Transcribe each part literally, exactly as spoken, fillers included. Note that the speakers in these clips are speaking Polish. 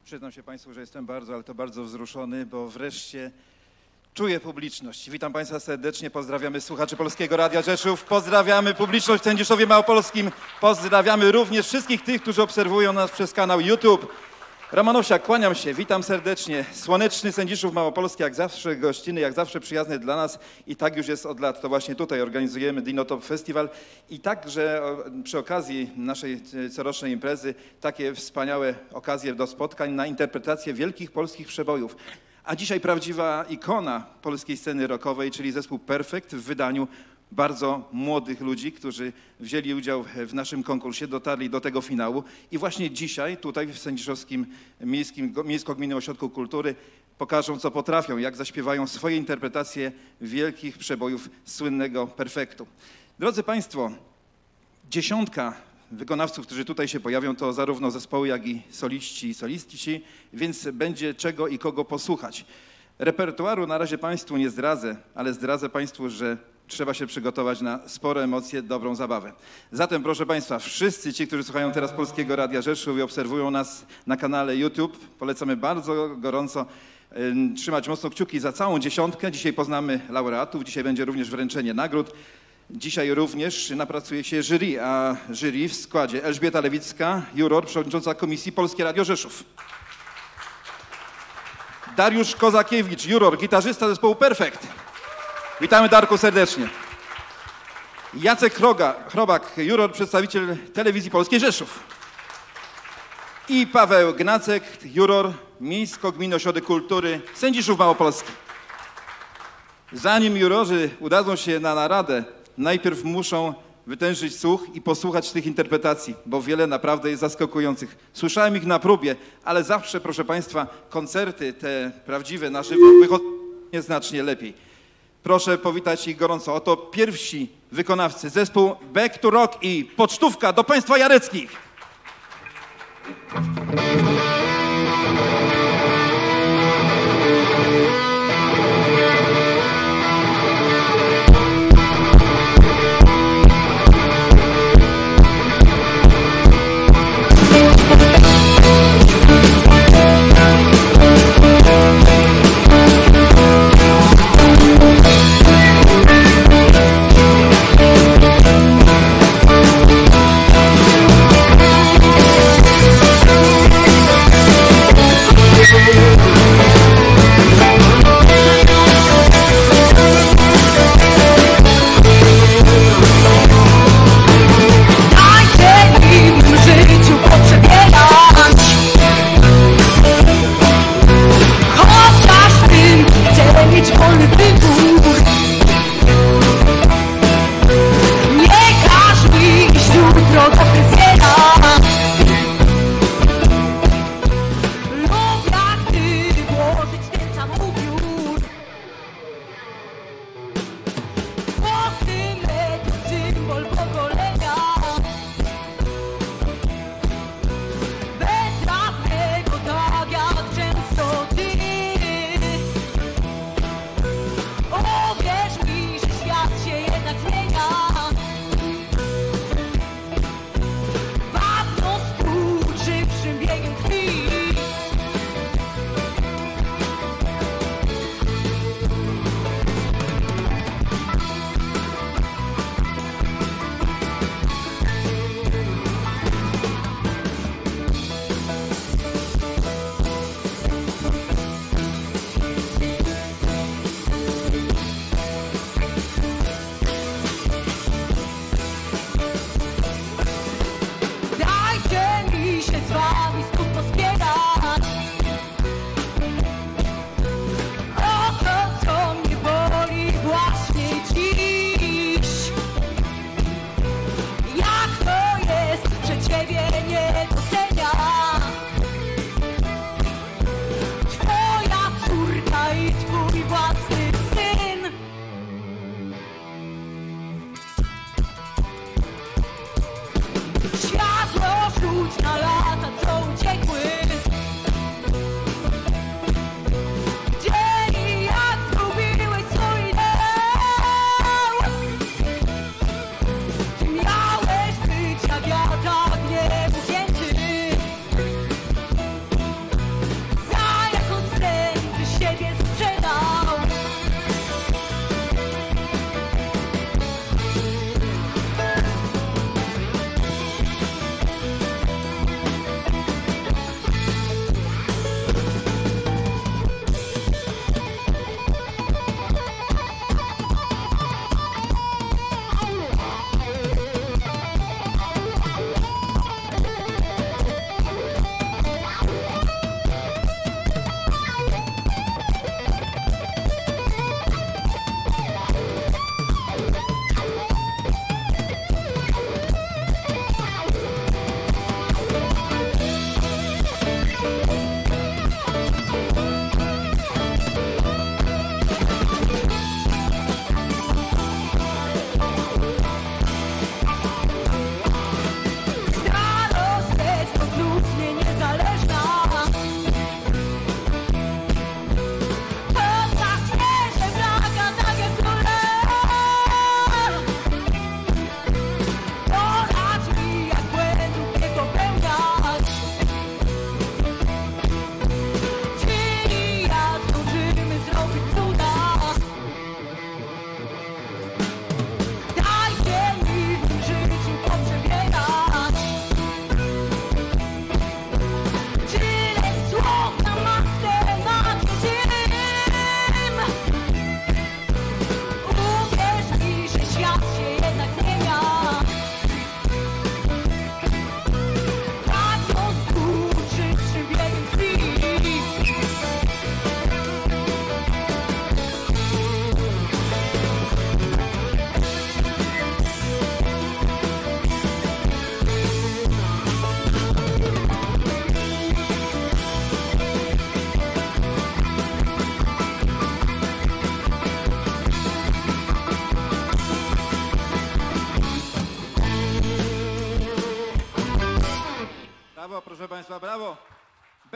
Przyznam się Państwu, że jestem bardzo, ale to bardzo wzruszony, bo wreszcie czuję publiczność. Witam Państwa serdecznie, pozdrawiamy słuchaczy Polskiego Radia Rzeszów, pozdrawiamy publiczność w Sędziszowie Małopolskim, pozdrawiamy również wszystkich tych, którzy obserwują nas przez kanał YouTube. Roman Owsiak, kłaniam się, witam serdecznie. Słoneczny Sędziszów Małopolski, jak zawsze gościnny, jak zawsze przyjazny dla nas i tak już jest od lat. To właśnie tutaj organizujemy Dinotop Festival i także przy okazji naszej corocznej imprezy takie wspaniałe okazje do spotkań na interpretację wielkich polskich przebojów. A dzisiaj prawdziwa ikona polskiej sceny rockowej, czyli zespół Perfekt w wydaniu bardzo młodych ludzi, którzy wzięli udział w naszym konkursie, dotarli do tego finału i właśnie dzisiaj tutaj w Sędziszowskim Miejskim, Miejsko-Gminnym Ośrodku Kultury pokażą, co potrafią, jak zaśpiewają swoje interpretacje wielkich przebojów słynnego Perfektu. Drodzy Państwo, dziesiątka wykonawców, którzy tutaj się pojawią, to zarówno zespoły, jak i soliści i solistici, więc będzie czego i kogo posłuchać. Repertuaru na razie Państwu nie zdradzę, ale zdradzę Państwu, że trzeba się przygotować na spore emocje, dobrą zabawę. Zatem proszę Państwa, wszyscy ci, którzy słuchają teraz Polskiego Radia Rzeszów i obserwują nas na kanale YouTube, polecamy bardzo gorąco y, trzymać mocno kciuki za całą dziesiątkę. Dzisiaj poznamy laureatów, dzisiaj będzie również wręczenie nagród. Dzisiaj również napracuje się jury, a jury w składzie Elżbieta Lewicka, juror, przewodnicząca Komisji Polskie Radio Rzeszów. Dariusz Kozakiewicz, juror, gitarzysta zespołu Perfekt. Witamy, Darku, serdecznie. Jacek Chroga, Chrobak, juror, przedstawiciel Telewizji Polskiej Rzeszów. I Paweł Gnacek, juror, Miejsko-Gminny Ośrodek Kultury Sędziszów Małopolski. Zanim jurorzy udadzą się na naradę, najpierw muszą wytężyć słuch i posłuchać tych interpretacji, bo wiele naprawdę jest zaskakujących. Słyszałem ich na próbie, ale zawsze, proszę Państwa, koncerty te prawdziwe na żywo wychodzą znacznie lepiej. Proszę powitać ich gorąco. Oto pierwsi wykonawcy, zespół Back to Rock i pocztówka do Państwa Jareckich. We'll be right back.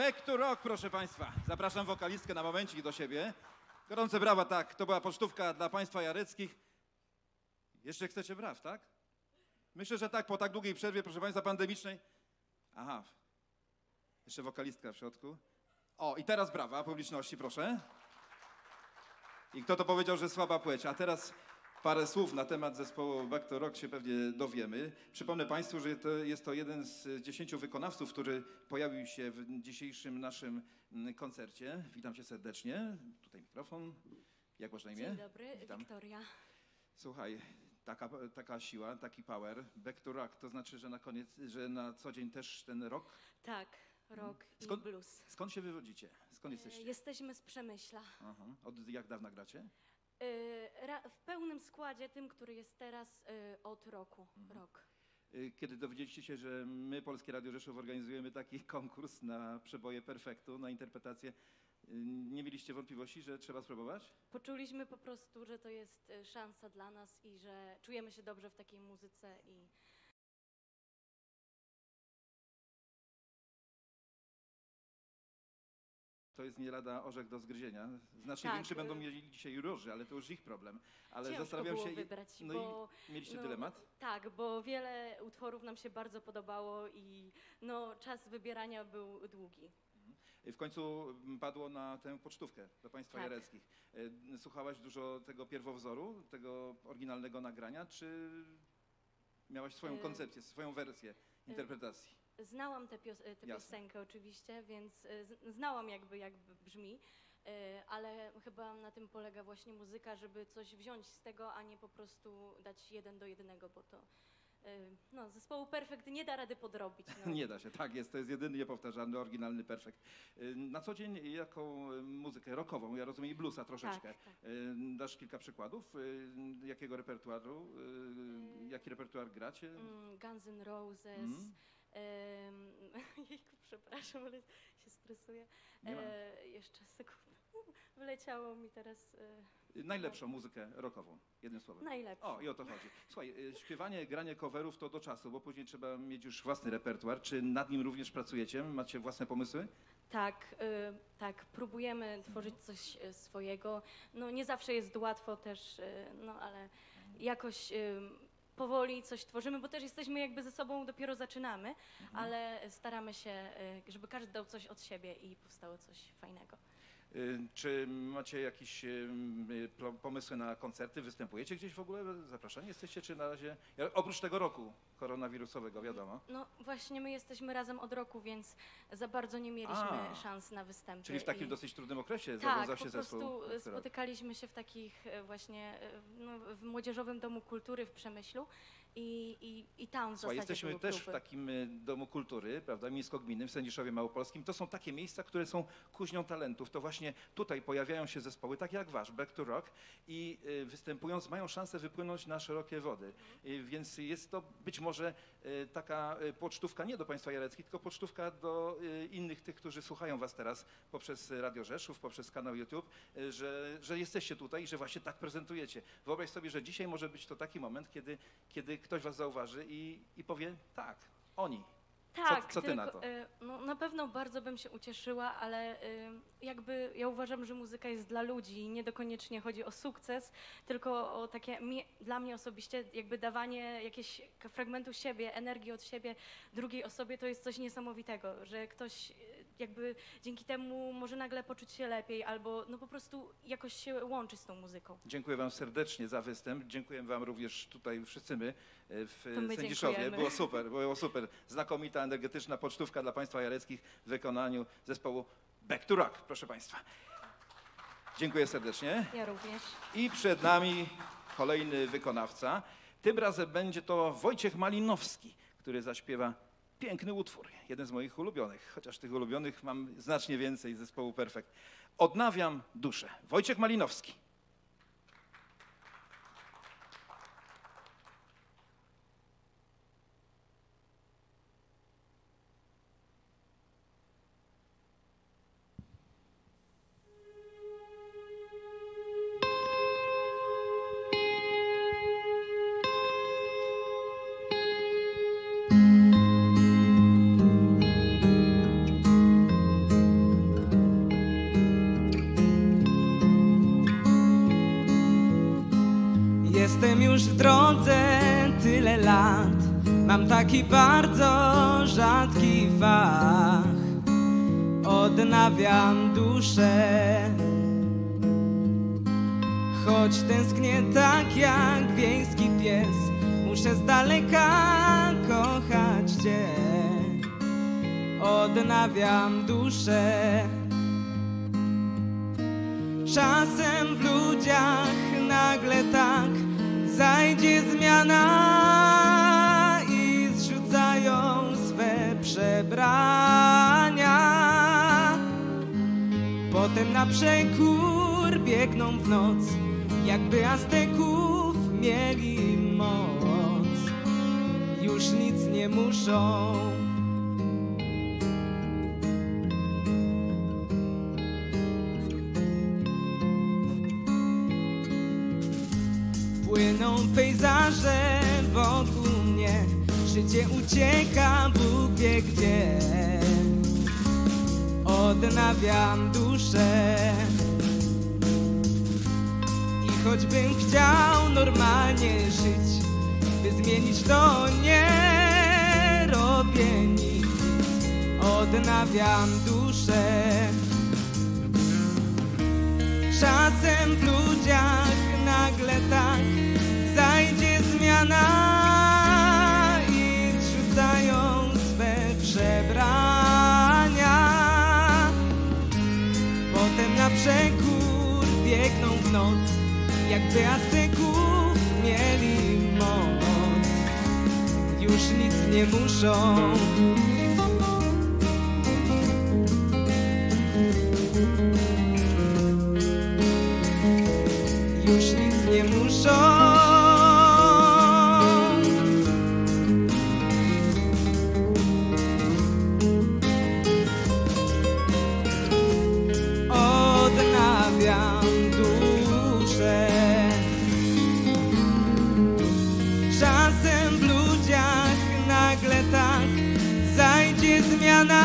Back to Rock, proszę Państwa. Zapraszam wokalistkę na momencik do siebie. Gorące brawa, tak. To była pocztówka dla Państwa jareckich. Jeszcze chcecie braw, tak? Myślę, że tak, po tak długiej przerwie, proszę Państwa, pandemicznej. Aha. Jeszcze wokalistka w środku. O, i teraz brawa publiczności, proszę. I kto to powiedział, że słaba płeć? A teraz parę słów na temat zespołu Back to Rock się pewnie dowiemy. Przypomnę Państwu, że to jest to jeden z dziesięciu wykonawców, który pojawił się w dzisiejszym naszym koncercie. Witam Cię serdecznie. Tutaj mikrofon. Jak masz na imię? Dzień dobry, Witam. Wiktoria. Słuchaj, taka, taka siła, taki power. Back to Rock, to znaczy, że na koniec, że na co dzień też ten rock? Tak, rock Skąd, i blues. skąd się wywodzicie? Skąd jesteście? Jesteśmy z Przemyśla. Aha. Od jak dawna gracie? Y, ra- W pełnym składzie, tym, który jest teraz, y, od roku. Rok. Y, Kiedy dowiedzieliście się, że my, Polskie Radio Rzeszów, organizujemy taki konkurs na przeboje perfektu, na interpretację, y, nie mieliście wątpliwości, że trzeba spróbować? Poczuliśmy po prostu, że to jest y, szansa dla nas i że czujemy się dobrze w takiej muzyce i To jest nie lada orzech do zgryzienia. Znacznie Tak, większy będą y- mieli dzisiaj jurorzy, ale to już ich problem. Ale ciężko zastanawiam było się. wybrać, No bo i mieliście no, dylemat? Tak, bo wiele utworów nam się bardzo podobało i no, czas wybierania był długi. W końcu padło na tę pocztówkę do Państwa Tak. jareckich. Y, Słuchałaś dużo tego pierwowzoru, tego oryginalnego nagrania, czy miałaś swoją Y- koncepcję, swoją wersję interpretacji? Znałam tę pios- tę Jasne. piosenkę oczywiście, więc y, z- znałam jakby jak brzmi, y, ale chyba na tym polega właśnie muzyka, żeby coś wziąć z tego, a nie po prostu dać jeden do jednego, bo to y, no, zespołu Perfekt nie da rady podrobić. No. Nie da się, tak jest, to jest jedyny niepowtarzalny, oryginalny perfekt. Y, Na co dzień jaką y, muzykę rockową, ja rozumiem i bluesa troszeczkę. Tak, tak. Y, Dasz kilka przykładów, y, jakiego repertuaru, y, jaki repertuar gracie? Mm, Guns N' Roses. Mm. em, Jejku, przepraszam, ale się stresuję. Nie ma. E, jeszcze sekundę. Wyleciało mi teraz. E, Y, Najlepszą muzykę rockową, jednym słowem. najlepszą. O, i o to chodzi. Słuchaj, y, śpiewanie, granie coverów to do czasu, bo później trzeba mieć już własny repertuar. Czy nad nim również pracujecie? Macie własne pomysły? Tak, y, tak, próbujemy tworzyć coś y, swojego. No nie zawsze jest łatwo też, y, no ale jakoś y, powoli coś tworzymy, bo też jesteśmy jakby ze sobą, dopiero zaczynamy, ale staramy się, y, żeby każdy dał coś od siebie i powstało coś fajnego. Y, Czy macie jakieś y, y, plo- pomysły na koncerty? Występujecie gdzieś w ogóle? Zapraszani jesteście, czy na razie? Ja- Oprócz tego roku koronawirusowego, wiadomo. No właśnie my jesteśmy razem od roku, więc za bardzo nie mieliśmy A. szans na występy. Czyli w takim i... dosyć trudnym okresie Tak, zawiązał po się zespół. prostu który- spotykaliśmy się w takich e, właśnie e, no, w Młodzieżowym Domu Kultury w Przemyślu i, i, i tam w Słuchaj, zasadzie jesteśmy były też w próby. takim y, domu kultury, prawda, miejsko-gminnym w Sędziszowie Małopolskim. To są takie miejsca, które są kuźnią talentów. To właśnie tutaj pojawiają się zespoły, tak jak wasz, Back to Rock, i y, występując mają szansę wypłynąć na szerokie wody. Y, Więc jest to być może y, taka y, pocztówka nie do Państwa jareckich, tylko pocztówka do y, innych tych, którzy słuchają was teraz poprzez Radio Rzeszów, poprzez kanał YouTube, y, że, że jesteście tutaj i że właśnie tak prezentujecie. Wyobraź sobie, że dzisiaj może być to taki moment, kiedy, kiedy ktoś was zauważy i, i powie tak, oni. Tak, co ty tylko, na to? e, No, na pewno bardzo bym się ucieszyła, ale e, jakby ja uważam, że muzyka jest dla ludzi i nie dokoniecznie chodzi o sukces, tylko o takie mi, dla mnie osobiście jakby dawanie jakiegoś fragmentu siebie, energii od siebie drugiej osobie to jest coś niesamowitego, że ktoś e, jakby dzięki temu może nagle poczuć się lepiej albo no po prostu jakoś się łączy z tą muzyką. Dziękuję wam serdecznie za występ. Dziękuję wam również tutaj wszyscy my e, w To my Sędziszowie. dziękujemy. Było super, było super. Znakomita, energetyczna pocztówka dla państwa jareckich w wykonaniu zespołu Back to Rock, proszę państwa. Dziękuję serdecznie. Ja również. I przed nami kolejny wykonawca. Tym razem będzie to Wojciech Malinowski, który zaśpiewa piękny utwór. Jeden z moich ulubionych, chociaż tych ulubionych mam znacznie więcej z zespołu Perfekt. Odnawiam duszę. Wojciech Malinowski. Jestem już w drodze tyle lat, mam taki bardzo rzadki fach. Odnawiam duszę, choć tęsknię tak jak wiejski pies. Muszę z daleka kochać Cię. Odnawiam duszę. Czasem w ludziach nagle tak zajdzie zmiana i zrzucają swe przebrania. Potem na przekór biegną w noc, jakby Azteków mieli moc. Już nic nie muszą. Płyną pejzaże wokół mnie, życie ucieka Bóg wie gdzie. Odnawiam duszę i choćbym chciał normalnie żyć, by zmienić to nie robię nic. Odnawiam duszę. Czasem w ludziach nagle tak zajdzie zmiana i zrzucają swe przebrania. Potem na przekór biegną w noc, jakby Azteków mieli moc. Już nic nie muszą. Już nic nie muszą. Odnawiam duszę. Czasem w ludziach nagle tak zajdzie zmiana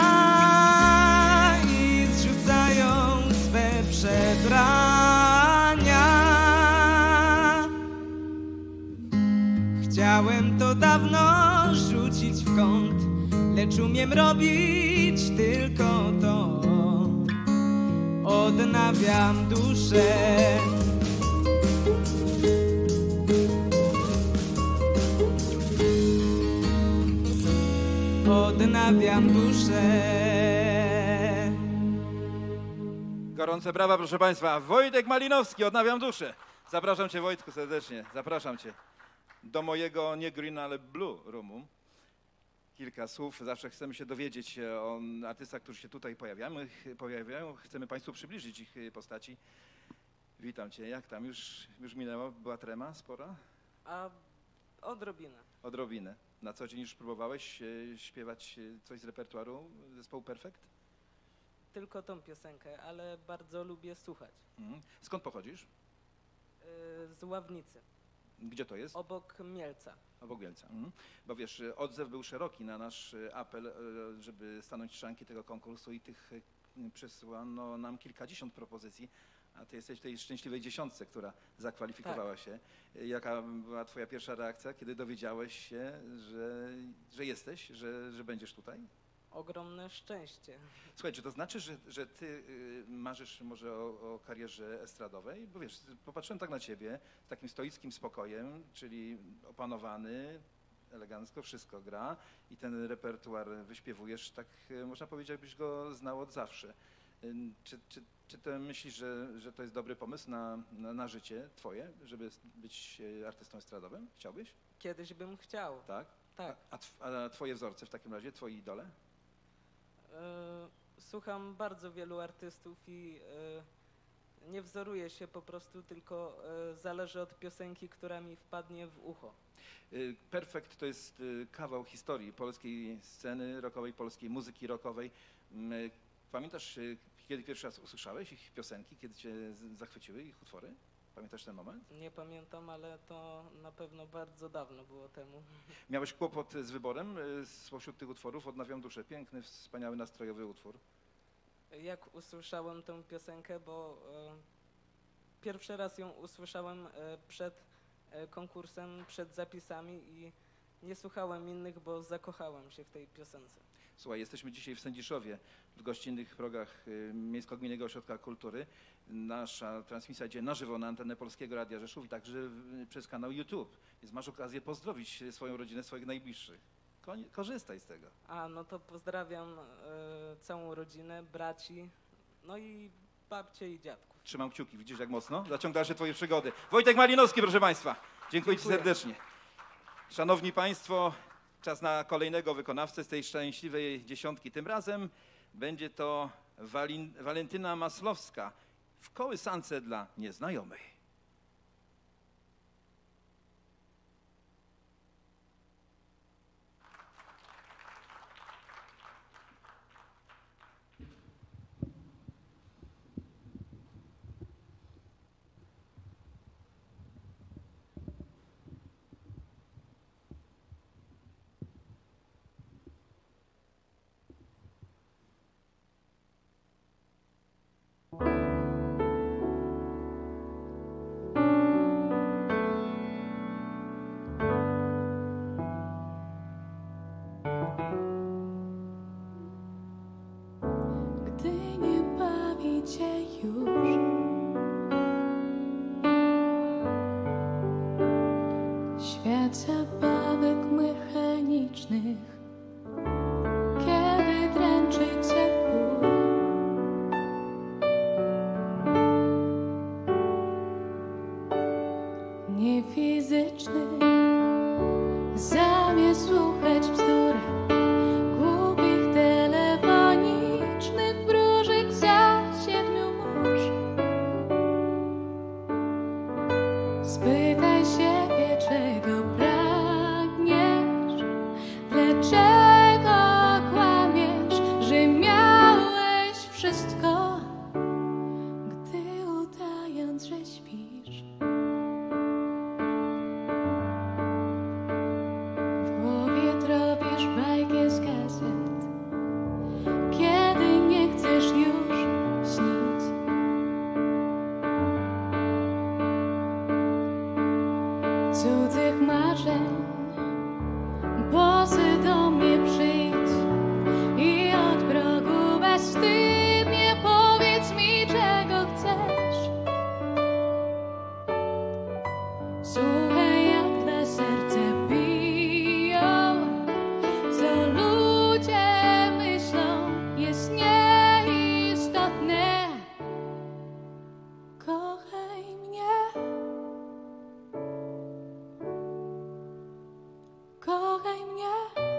i zrzucają swe przebrania. Chciałem to dawno rzucić w kąt, lecz umiem robić tylko to. Odnawiam duszę. Odnawiam duszę. Gorące brawa, proszę Państwa. Wojtek Malinowski, Odnawiam duszę. Zapraszam Cię, Wojtku, serdecznie. Zapraszam Cię do mojego nie green, ale blue roomu. Kilka słów. Zawsze chcemy się dowiedzieć o artystach, którzy się tutaj pojawiają. pojawiają. Chcemy Państwu przybliżyć ich postaci. Witam Cię. Jak tam? Już, już minęło? Była trema spora? A odrobinę. Odrobinę. Na co dzień już próbowałeś e, śpiewać coś z repertuaru zespołu Perfekt? Tylko tą piosenkę, ale bardzo lubię słuchać. Mhm. Skąd pochodzisz? Yy, z Ławnicy, Gdzie to jest? obok Mielca. Obok Mielca. Mhm. Bo wiesz, odzew był szeroki na nasz apel, e, żeby stanąć w szranki tego konkursu i tych e, przesłano nam kilkadziesiąt propozycji, a ty jesteś w tej szczęśliwej dziesiątce, która zakwalifikowała się. E, Jaka była twoja pierwsza reakcja, kiedy dowiedziałeś się, że, że jesteś, że, że będziesz tutaj? Ogromne szczęście. Słuchaj, czy to znaczy, że, że ty y, marzysz może o, o karierze estradowej? Bo wiesz, popatrzyłem tak na ciebie z takim stoickim spokojem, czyli opanowany, elegancko wszystko gra i ten repertuar wyśpiewujesz, tak y, można powiedzieć, jakbyś go znał od zawsze. Y, czy, czy, czy ty myślisz, że, że to jest dobry pomysł na, na, na życie twoje, żeby być y, artystą estradowym? Chciałbyś? Kiedyś bym chciał. Tak? Tak. A, a, tw- a twoje wzorce w takim razie, twoi idole? Yy, słucham bardzo wielu artystów i yy, nie wzoruję się po prostu, tylko yy, zależy od piosenki, która mi wpadnie w ucho. Y, Perfekt to jest y, kawał historii polskiej sceny rockowej, polskiej muzyki rockowej. Mm, y, Pamiętasz, y, kiedy pierwszy raz usłyszałeś ich piosenki, kiedy cię z- zachwyciły ich utwory? Pamiętasz ten moment? Nie pamiętam, ale to na pewno bardzo dawno było temu. Miałeś kłopot z wyborem y, spośród tych utworów? Odnawiam duszę. Piękny, wspaniały, nastrojowy utwór. Jak usłyszałem tę piosenkę, bo e, pierwszy raz ją usłyszałem e, przed e, konkursem, przed zapisami i nie słuchałem innych, bo zakochałem się w tej piosence. Słuchaj, jesteśmy dzisiaj w Sędziszowie, w gościnnych progach y, Miejsko-Gminnego Ośrodka Kultury. Nasza transmisja idzie na żywo na antenę Polskiego Radia Rzeszów i także y, przez kanał YouTube. Więc masz okazję pozdrowić swoją rodzinę, swoich najbliższych. Koń- Korzystaj z tego. A, no to pozdrawiam e, całą rodzinę, braci, no i babcie i dziadków. Trzymam kciuki, widzisz jak mocno? Zaciąg dalsze twoje przygody. Wojtek Malinowski, proszę Państwa. Dziękuję Ci Dziękuję. serdecznie. Szanowni Państwo, czas na kolejnego wykonawcę z tej szczęśliwej dziesiątki. Tym razem będzie to Walin, Walentyna Maslowska w kołysance dla nieznajomej. Gdy nie bawi cię już świat zabawek mechanicznych, kiedy dręczy cię ból, nie fizyczny, zamiast słuchać bzdur głupich telefonicznych wróżek za siedmiu mórz. Spytaj siebie, czego pragniesz, dlaczego kłamiesz, że miałeś wszystko, gdy udając, że śpisz. W głowie tropisz bajkę z gazet, kiedy nie chcesz już śnić. Cudzych marzeń, bosy do mnie przyjdź i od progu bezwstydnie powiedz mi, czego chcesz. Słuchaj, jak twe serce biją, co ludzie myślą, jest nieistotne. Kochaj mnie, kochaj mnie,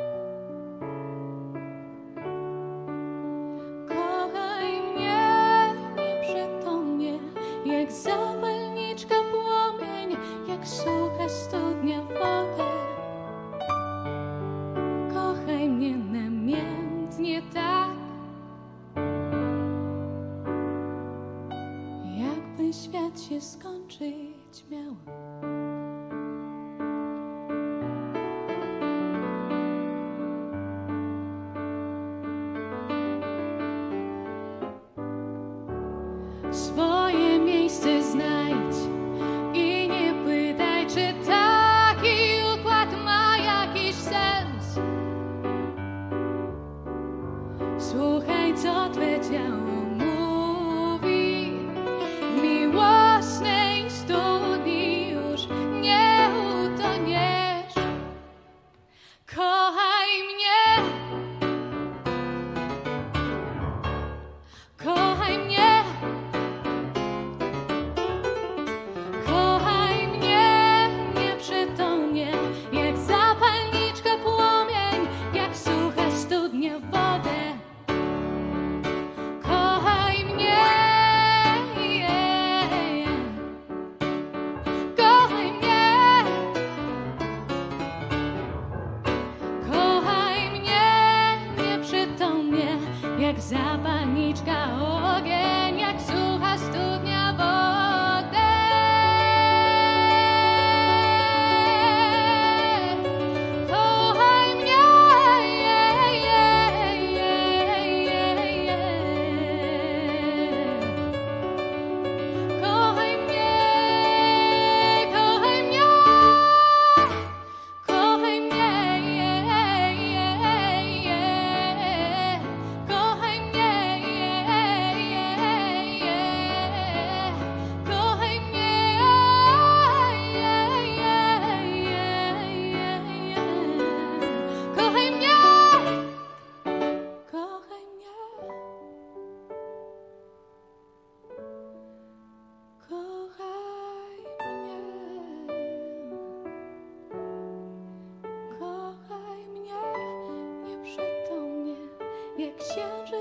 kochaj mnie nieprzytomnie, jak zapalniczka płomień, jak sucha studnia wodę. Kochaj mnie namiętnie tak, jakby świat się skończyć miał. Swoje miejsce znajdź i nie pytaj, czy taki układ ma jakiś sens. Słuchaj, co twe ciało mówi w miłosnej studni już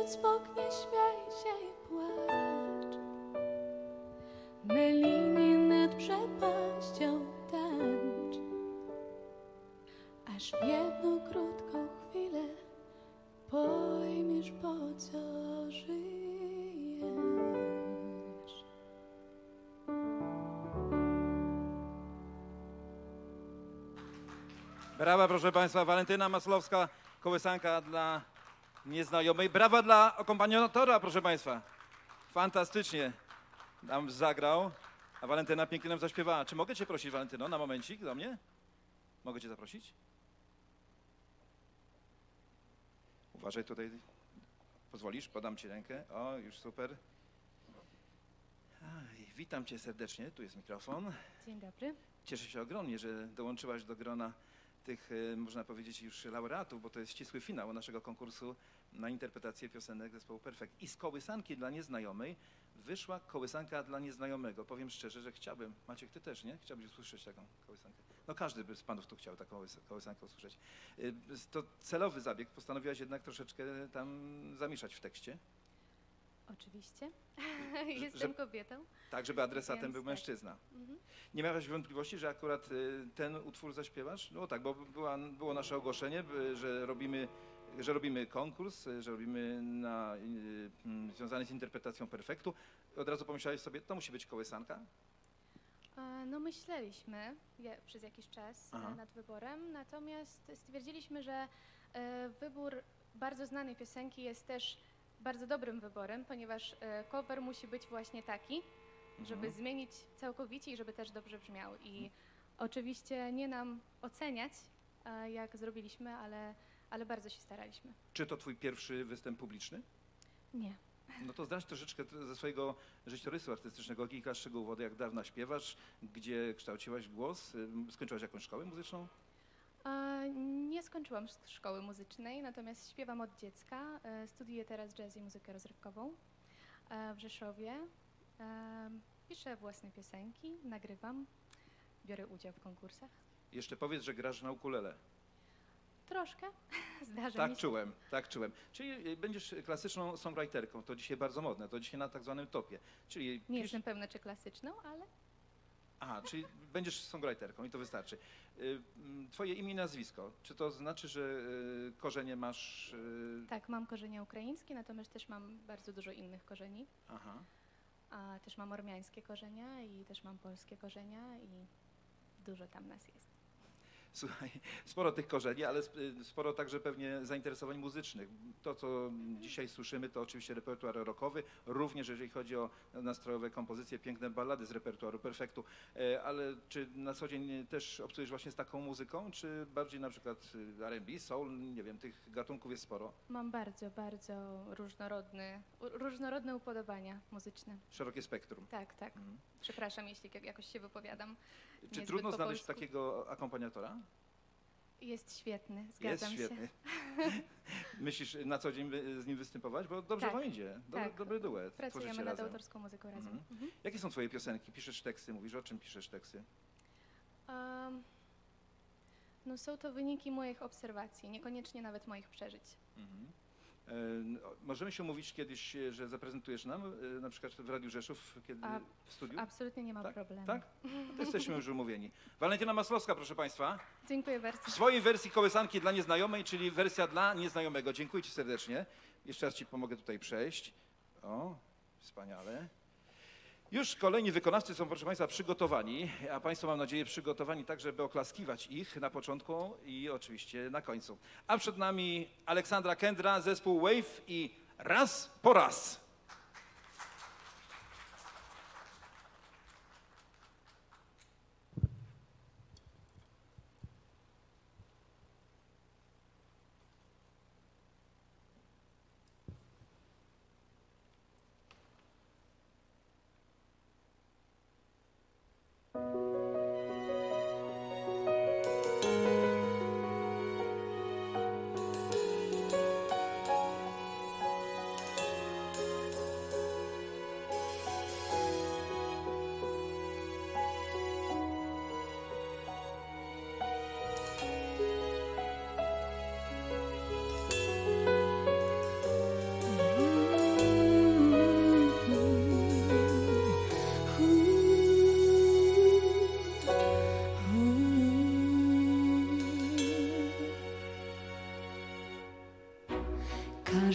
księżyc w oknie, śmiaj się i płacz. Na linii nad przepaścią tańcz, aż w jedną krótką chwilę pojmiesz, po co żyjesz. Brawa, proszę Państwa, Walentyna Masłowska, kołysanka dla nieznajomej. Brawa dla akompaniatora, proszę Państwa. Fantastycznie nam zagrał, a Walentyna pięknie nam zaśpiewała. Czy mogę Cię prosić, Walentyno, na momencik do mnie? Mogę Cię zaprosić? Uważaj tutaj. Pozwolisz? Podam Ci rękę. O, już super. Aj, witam Cię serdecznie. Tu jest mikrofon. Dzień dobry. Cieszę się ogromnie, że dołączyłaś do grona tych, e, można powiedzieć, już laureatów, bo to jest ścisły finał naszego konkursu na interpretację piosenek zespołu Perfekt. I z kołysanki dla nieznajomej wyszła kołysanka dla nieznajomego. Powiem szczerze, że chciałbym, Maciek, ty też, nie? Chciałbyś usłyszeć taką kołysankę. No każdy by z panów tu chciał taką kołys- kołysankę usłyszeć. E, To celowy zabieg, postanowiłaś jednak troszeczkę tam zamieszać w tekście, Oczywiście. że- Jestem kobietą. tak żeby adresatem Więc był tak. mężczyzna. Mhm. Nie miałaś wątpliwości, że akurat y, ten utwór zaśpiewasz? No tak, bo była, było nasze ogłoszenie, by- że robimy, że robimy konkurs, y, że robimy na, y, mm, związany z interpretacją perfektu. Od razu pomyślałeś sobie, to musi być kołysanka? E, No myśleliśmy je, przez jakiś czas e, Aha. nad wyborem, natomiast stwierdziliśmy, że e, wybór bardzo znanej piosenki jest też bardzo dobrym wyborem, ponieważ e, cover musi być właśnie taki, żeby Mhm. zmienić całkowicie i żeby też dobrze brzmiał. I oczywiście nie nam oceniać, e, jak zrobiliśmy, ale, ale bardzo się staraliśmy. Czy to twój pierwszy występ publiczny? Nie. No to znasz troszeczkę t- ze swojego życiorysu artystycznego kilka szczegółów, od jak dawna śpiewasz, gdzie kształciłaś głos, y, skończyłaś jakąś szkołę muzyczną? E, Nie skończyłam s- szkoły muzycznej, natomiast śpiewam od dziecka. E, Studiuję teraz jazz i muzykę rozrywkową e, w Rzeszowie. E, Piszę własne piosenki, nagrywam, biorę udział w konkursach. Jeszcze powiedz, że grasz na ukulele. Troszkę, zdarza Tak mi się. czułem, tak czułem. Czyli y, będziesz klasyczną songwriterką, to dzisiaj bardzo modne, to dzisiaj na tak zwanym topie. Czyli Nie pisz- jestem pewna, czy klasyczną, ale Aha, czyli będziesz songwriterką i to wystarczy. Y, mm, Twoje imię i nazwisko, czy to znaczy, że y, korzenie masz... y, tak, mam korzenie ukraińskie, natomiast też mam bardzo dużo innych korzeni. Aha. A też mam ormiańskie korzenia i też mam polskie korzenia i dużo tam nas jest. Słuchaj, sporo tych korzeni, ale sp- y, sporo także pewnie zainteresowań muzycznych. To, co dzisiaj słyszymy, to oczywiście repertuar rockowy, również jeżeli chodzi o nastrojowe kompozycje, piękne ballady z repertuaru Perfektu. E, Ale czy na co dzień też obcujesz właśnie z taką muzyką, czy bardziej na przykład y, R and B, soul, nie wiem, tych gatunków jest sporo? Mam bardzo, bardzo różnorodny, u- różnorodne upodobania muzyczne. Szerokie spektrum. Tak, tak. Mhm. Przepraszam, jeśli jak- jakoś się wypowiadam. Czy niezbyt trudno po znaleźć polsku. takiego akompaniatora? Jest świetny, Jest zgadzam świetny. się. Myślisz na co dzień wy- z nim występować? Bo dobrze Tak, wam idzie. Dobry, tak. dobry duet. Pracujemy tworzycie nad razem. autorską muzyką razem. Mhm. Mhm. Jakie są twoje piosenki? Piszesz teksty, mówisz o czym piszesz teksty? Um, no są to wyniki moich obserwacji, niekoniecznie nawet moich przeżyć. Mhm. E, no, możemy się umówić kiedyś, e, że zaprezentujesz nam, e, na przykład w Radiu Rzeszów, kiedy A, w studiu? Absolutnie nie ma Tak? problemu. Tak? No to jesteśmy już umówieni. Walentyna Masłowska, proszę Państwa, Dziękuję bardzo. w swojej wersji kołysanki dla nieznajomej, czyli wersja dla nieznajomego. Dziękuję Ci serdecznie. Jeszcze raz Ci pomogę tutaj przejść. O, wspaniale. Już kolejni wykonawcy są, proszę Państwa, przygotowani, a Państwo, mam nadzieję, przygotowani tak, żeby oklaskiwać ich na początku i oczywiście na końcu. A przed nami Aleksandra Kędra, zespół Wave i Raz po raz.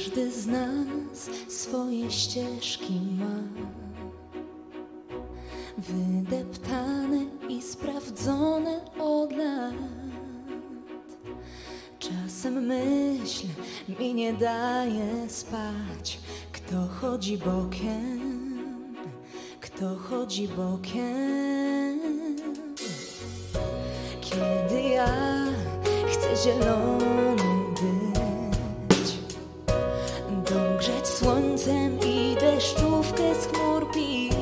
Każdy z nas swoje ścieżki ma, wydeptane i sprawdzone od lat. Czasem myśl mi nie daje spać, kto chodzi bokiem, kto chodzi bokiem. Kiedy ja chcę zielony być, dogrzeć słońcem i deszczówkę z chmur pić,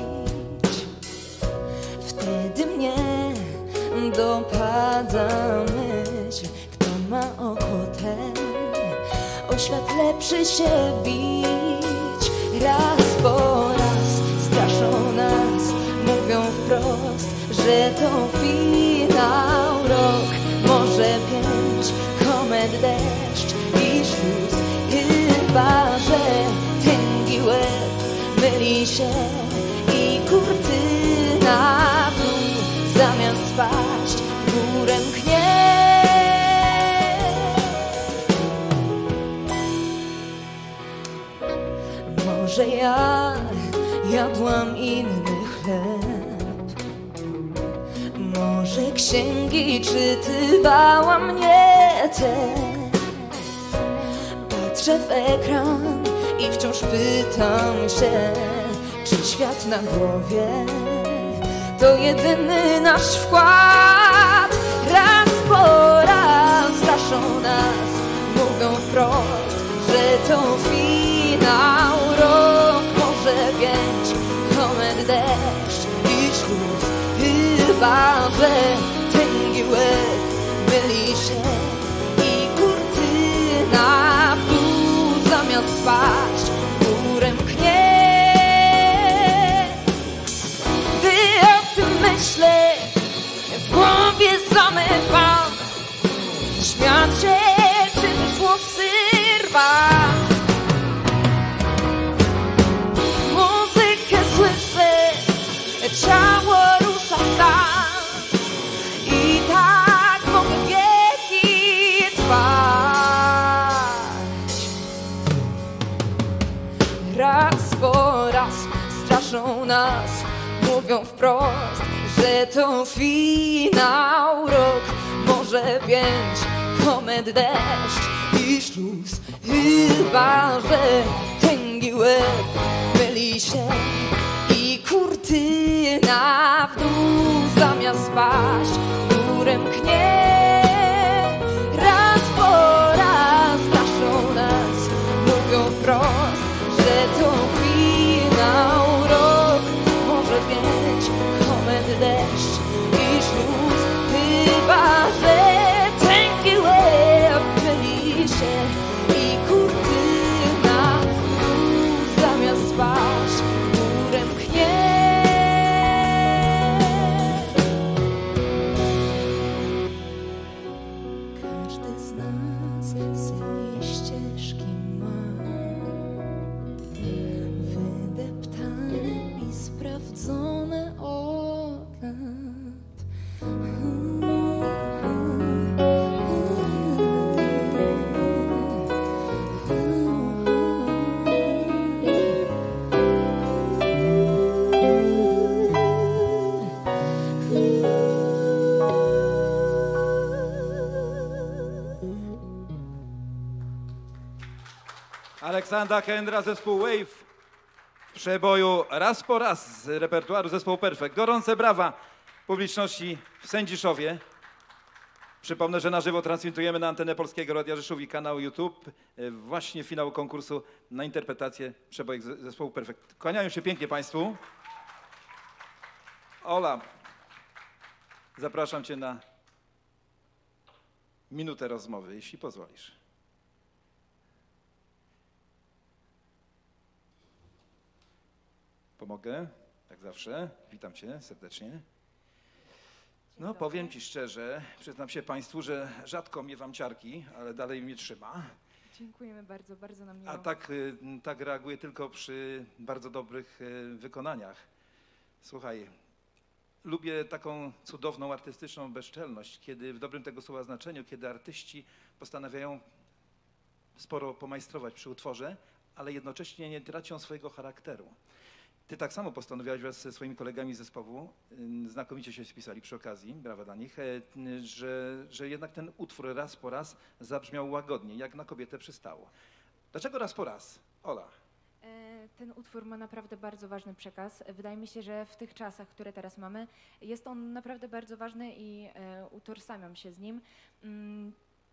wtedy mnie dopada myśl, kto ma ochotę o świat lepszy się bić. Raz po raz straszą nas, mówią wprost, że to finał, rok, może pięć, komet, deszcz i śluz. Chyba że tęgi łeb myli się i kurtyna w dół zamiast spaść w górę mknie. Może ja jadłam inny chleb, może księgi czytywałam nie te. Patrzę w ekran i wciąż pytam się, czy świat na głowie to jedyny nasz wkład. Raz po raz straszą nas, mówią wprost, że to finał, rok, może pięć, komet, deszcz i śluz. Chyba że tęgi łeb myli się i kurtyna w dół zamiast spaść w górę mknie. Gdy o tym myślę, w głowie zamykam, śmiać się czy włosy rwać. Muzykę słyszę, ciało rusza tak i tak mogę wieki trwać. Raz po raz straszą nas, mówią wprost, że to finał, rok, może pięć, komet, deszcz i śluz. Chyba że tęgi łeb myli się i kurtyna w dół zamiast spaść w górę mknie. Raz po raz straszą nas, mówią wprost, że to finał, rok, może pięć, komet, deszcz i śluz. Chyba że tęgi łeb myli się i kurtyna w dół zamiast spaść w górę mknie. Każdy z nas swoje ścieżki ma, wydeptane i sprawdzone od lat. Aleksandra Kędra, zespół Wave w przeboju Raz po raz z repertuaru zespołu Perfekt. Gorące brawa publiczności w Sędziszowie. Przypomnę, że na żywo transmitujemy na antenę Polskiego Radia Rzeszów i kanał YouTube właśnie finał konkursu na interpretację przebojek zespołu Perfekt. Kłaniają się pięknie Państwu. Ola, zapraszam Cię na minutę rozmowy, jeśli pozwolisz. Pomogę, jak zawsze. Witam Cię serdecznie. No, powiem Ci szczerze, przyznam się Państwu, że rzadko miewam ciarki, ale dalej mnie trzyma. Dziękujemy bardzo, bardzo nam miło. A tak, tak reaguję tylko przy bardzo dobrych wykonaniach. Słuchaj, lubię taką cudowną, artystyczną bezczelność, kiedy w dobrym tego słowa znaczeniu, kiedy artyści postanawiają sporo pomajstrować przy utworze, ale jednocześnie nie tracą swojego charakteru. Ty tak samo postanowiłeś wraz ze swoimi kolegami z zespołu, y, znakomicie się spisali przy okazji, brawa dla nich, y, że, że jednak ten utwór raz po raz zabrzmiał łagodnie, jak na kobietę przystało. Dlaczego raz po raz? Ola. E, Ten utwór ma naprawdę bardzo ważny przekaz. Wydaje mi się, że w tych czasach, które teraz mamy, jest on naprawdę bardzo ważny i e, utożsamiam się z nim. Mm,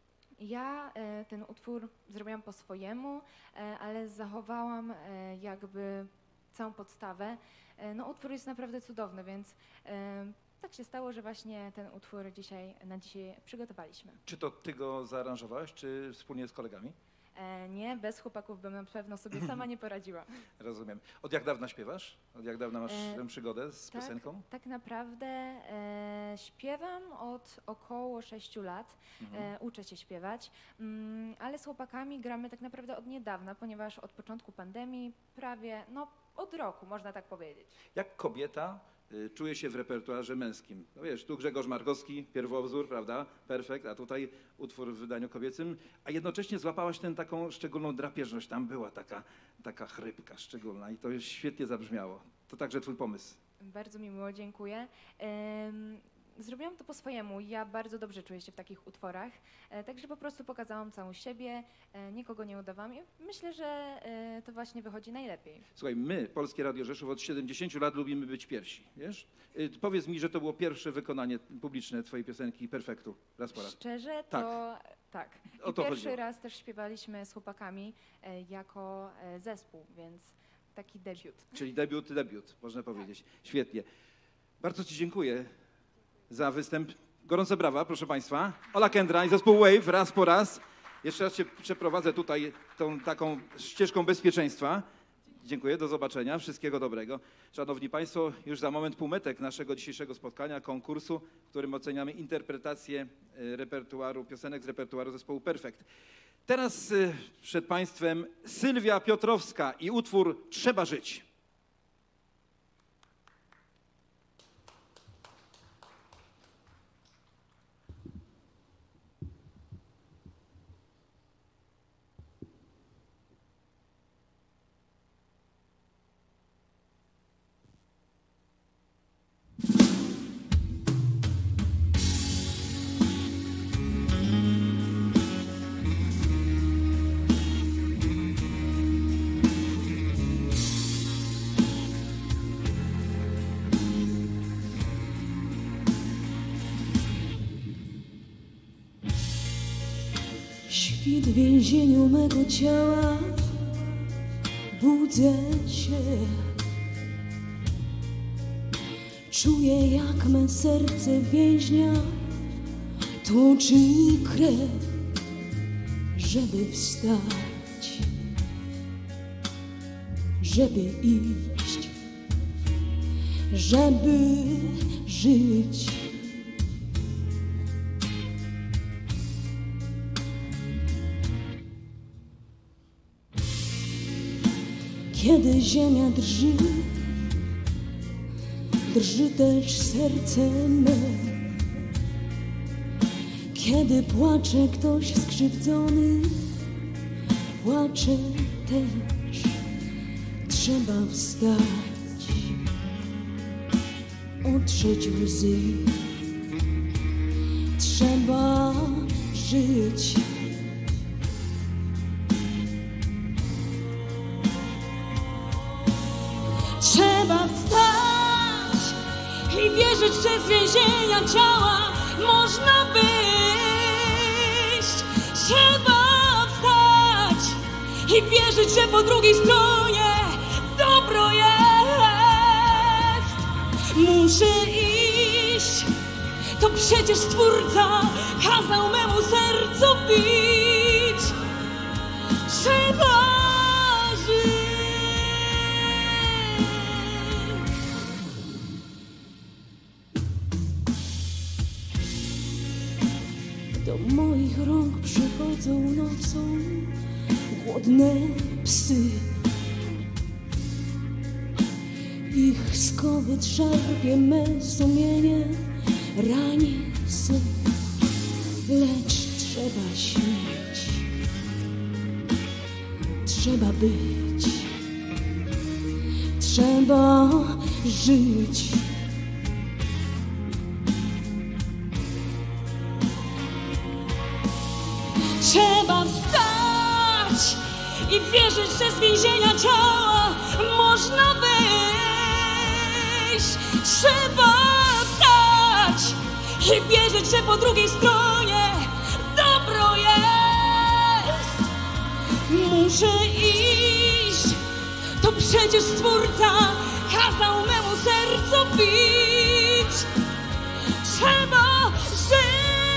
Ja e, ten utwór zrobiłam po swojemu, e, ale zachowałam e, jakby całą podstawę. E, No utwór jest naprawdę cudowny, więc e, tak się stało, że właśnie ten utwór dzisiaj, na dzisiaj przygotowaliśmy. Czy to ty go zaaranżowałeś, czy wspólnie z kolegami? E, Nie, bez chłopaków bym na pewno sobie sama nie poradziła. Rozumiem. Od jak dawna śpiewasz? Od jak dawna masz E, tę przygodę z tak. piosenką? Tak naprawdę e, śpiewam od około sześciu lat. Mhm. E, uczę się śpiewać, mm, ale z chłopakami gramy tak naprawdę od niedawna, ponieważ od początku pandemii prawie, no od roku można tak powiedzieć. Jak kobieta y, czuje się w repertuarze męskim? No wiesz, tu Grzegorz Markowski, pierwowzór, prawda? Perfekt, a tutaj utwór w wydaniu kobiecym, a jednocześnie złapałaś tę taką szczególną drapieżność. Tam była taka, taka chrypka szczególna i to świetnie zabrzmiało. To także twój pomysł. Bardzo mi miło, dziękuję. Em, Zrobiłam to po swojemu. Ja bardzo dobrze czuję się w takich utworach, e, także po prostu pokazałam całą siebie, e, nikogo nie udawałam i myślę, że e, to właśnie wychodzi najlepiej. Słuchaj, my, Polskie Radio Rzeszów, od siedemdziesięciu lat lubimy być pierwsi, wiesz? Y, Powiedz mi, że to było pierwsze wykonanie publiczne twojej piosenki Perfektu, raz po raz. Szczerze Tak. to tak. O I to pierwszy chodziło. raz też śpiewaliśmy z chłopakami e, jako e, zespół, więc taki debiut. Czyli debiut, debiut, można powiedzieć. Świetnie. Bardzo ci dziękuję za występ. Gorące brawa, proszę państwa. Ola Kendra i zespół Wave, raz po raz. Jeszcze raz cię przeprowadzę tutaj tą taką ścieżką bezpieczeństwa. Dziękuję, do zobaczenia, wszystkiego dobrego. Szanowni państwo, już za moment półmetek naszego dzisiejszego spotkania, konkursu, w którym oceniamy interpretację y, repertuaru, piosenek z repertuaru zespołu Perfekt. Teraz y, przed państwem Sylwia Piotrowska i utwór Trzeba żyć. Świt w więzieniu mego ciała, budzę się. Czuję, jak me serce więźnia tłoczy krew, żeby wstać, żeby iść, żeby żyć. Kiedy ziemia drży, drży też serce me. Kiedy płacze ktoś skrzywdzony, płacze też. Trzeba wstać, otrzeć łzy. Trzeba żyć. Trzeba wstać i wierzyć, że z więzienia ciała można wyjść. Trzeba wstać i wierzyć, że po drugiej stronie dobro jest. Muszę iść, to przecież Stwórca kazał memu sercu bić. Trzeba żyć. Do moich rąk przychodzą nocą głodne psy. Ich skowyt szarpie me sumienie, rani sen, lecz trzeba śnić. trzeba być, trzeba żyć. Trzeba wstać i wierzyć, że z więzienia ciała można wyjść. Trzeba wstać i wierzyć, że po drugiej stronie dobro jest. Muszę iść, to przecież Stwórca kazał memu sercu bić. Trzeba żyć.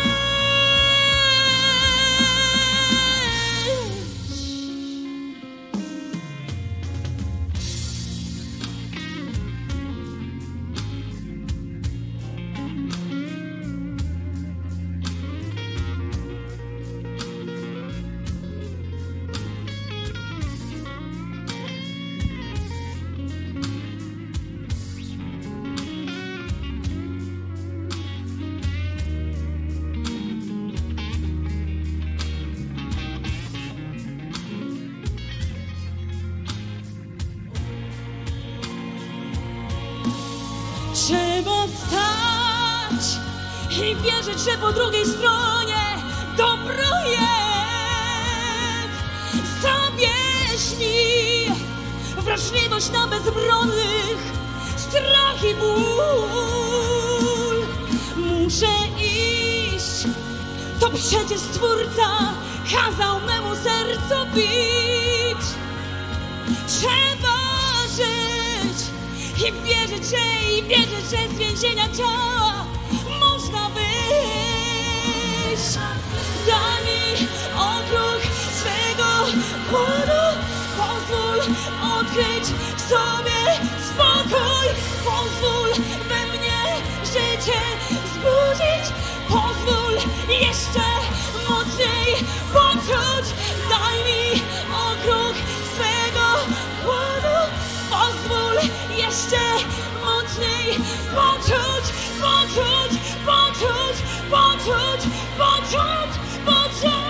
Trzeba wstać i wierzyć, że po drugiej stronie dobro jest. Zabierz mi wrażliwość na bezbronnych, strach i ból. Muszę iść, to przecież Stwórca kazał memu sercu bić. Trzeba żyć i wierzyć, że, i wierzyć, że z więzienia ciała można wyjść. Daj mi okruch swego głodu, pozwól odkryć w sobie spokój, pozwól we mnie życie wzbudzić, pozwól jeszcze mocniej poczuć. Daj mi okruch swego głodu, pozwól jeszcze mocniej poczuć, poczuć, poczuć, poczuć, poczuć, poczuć.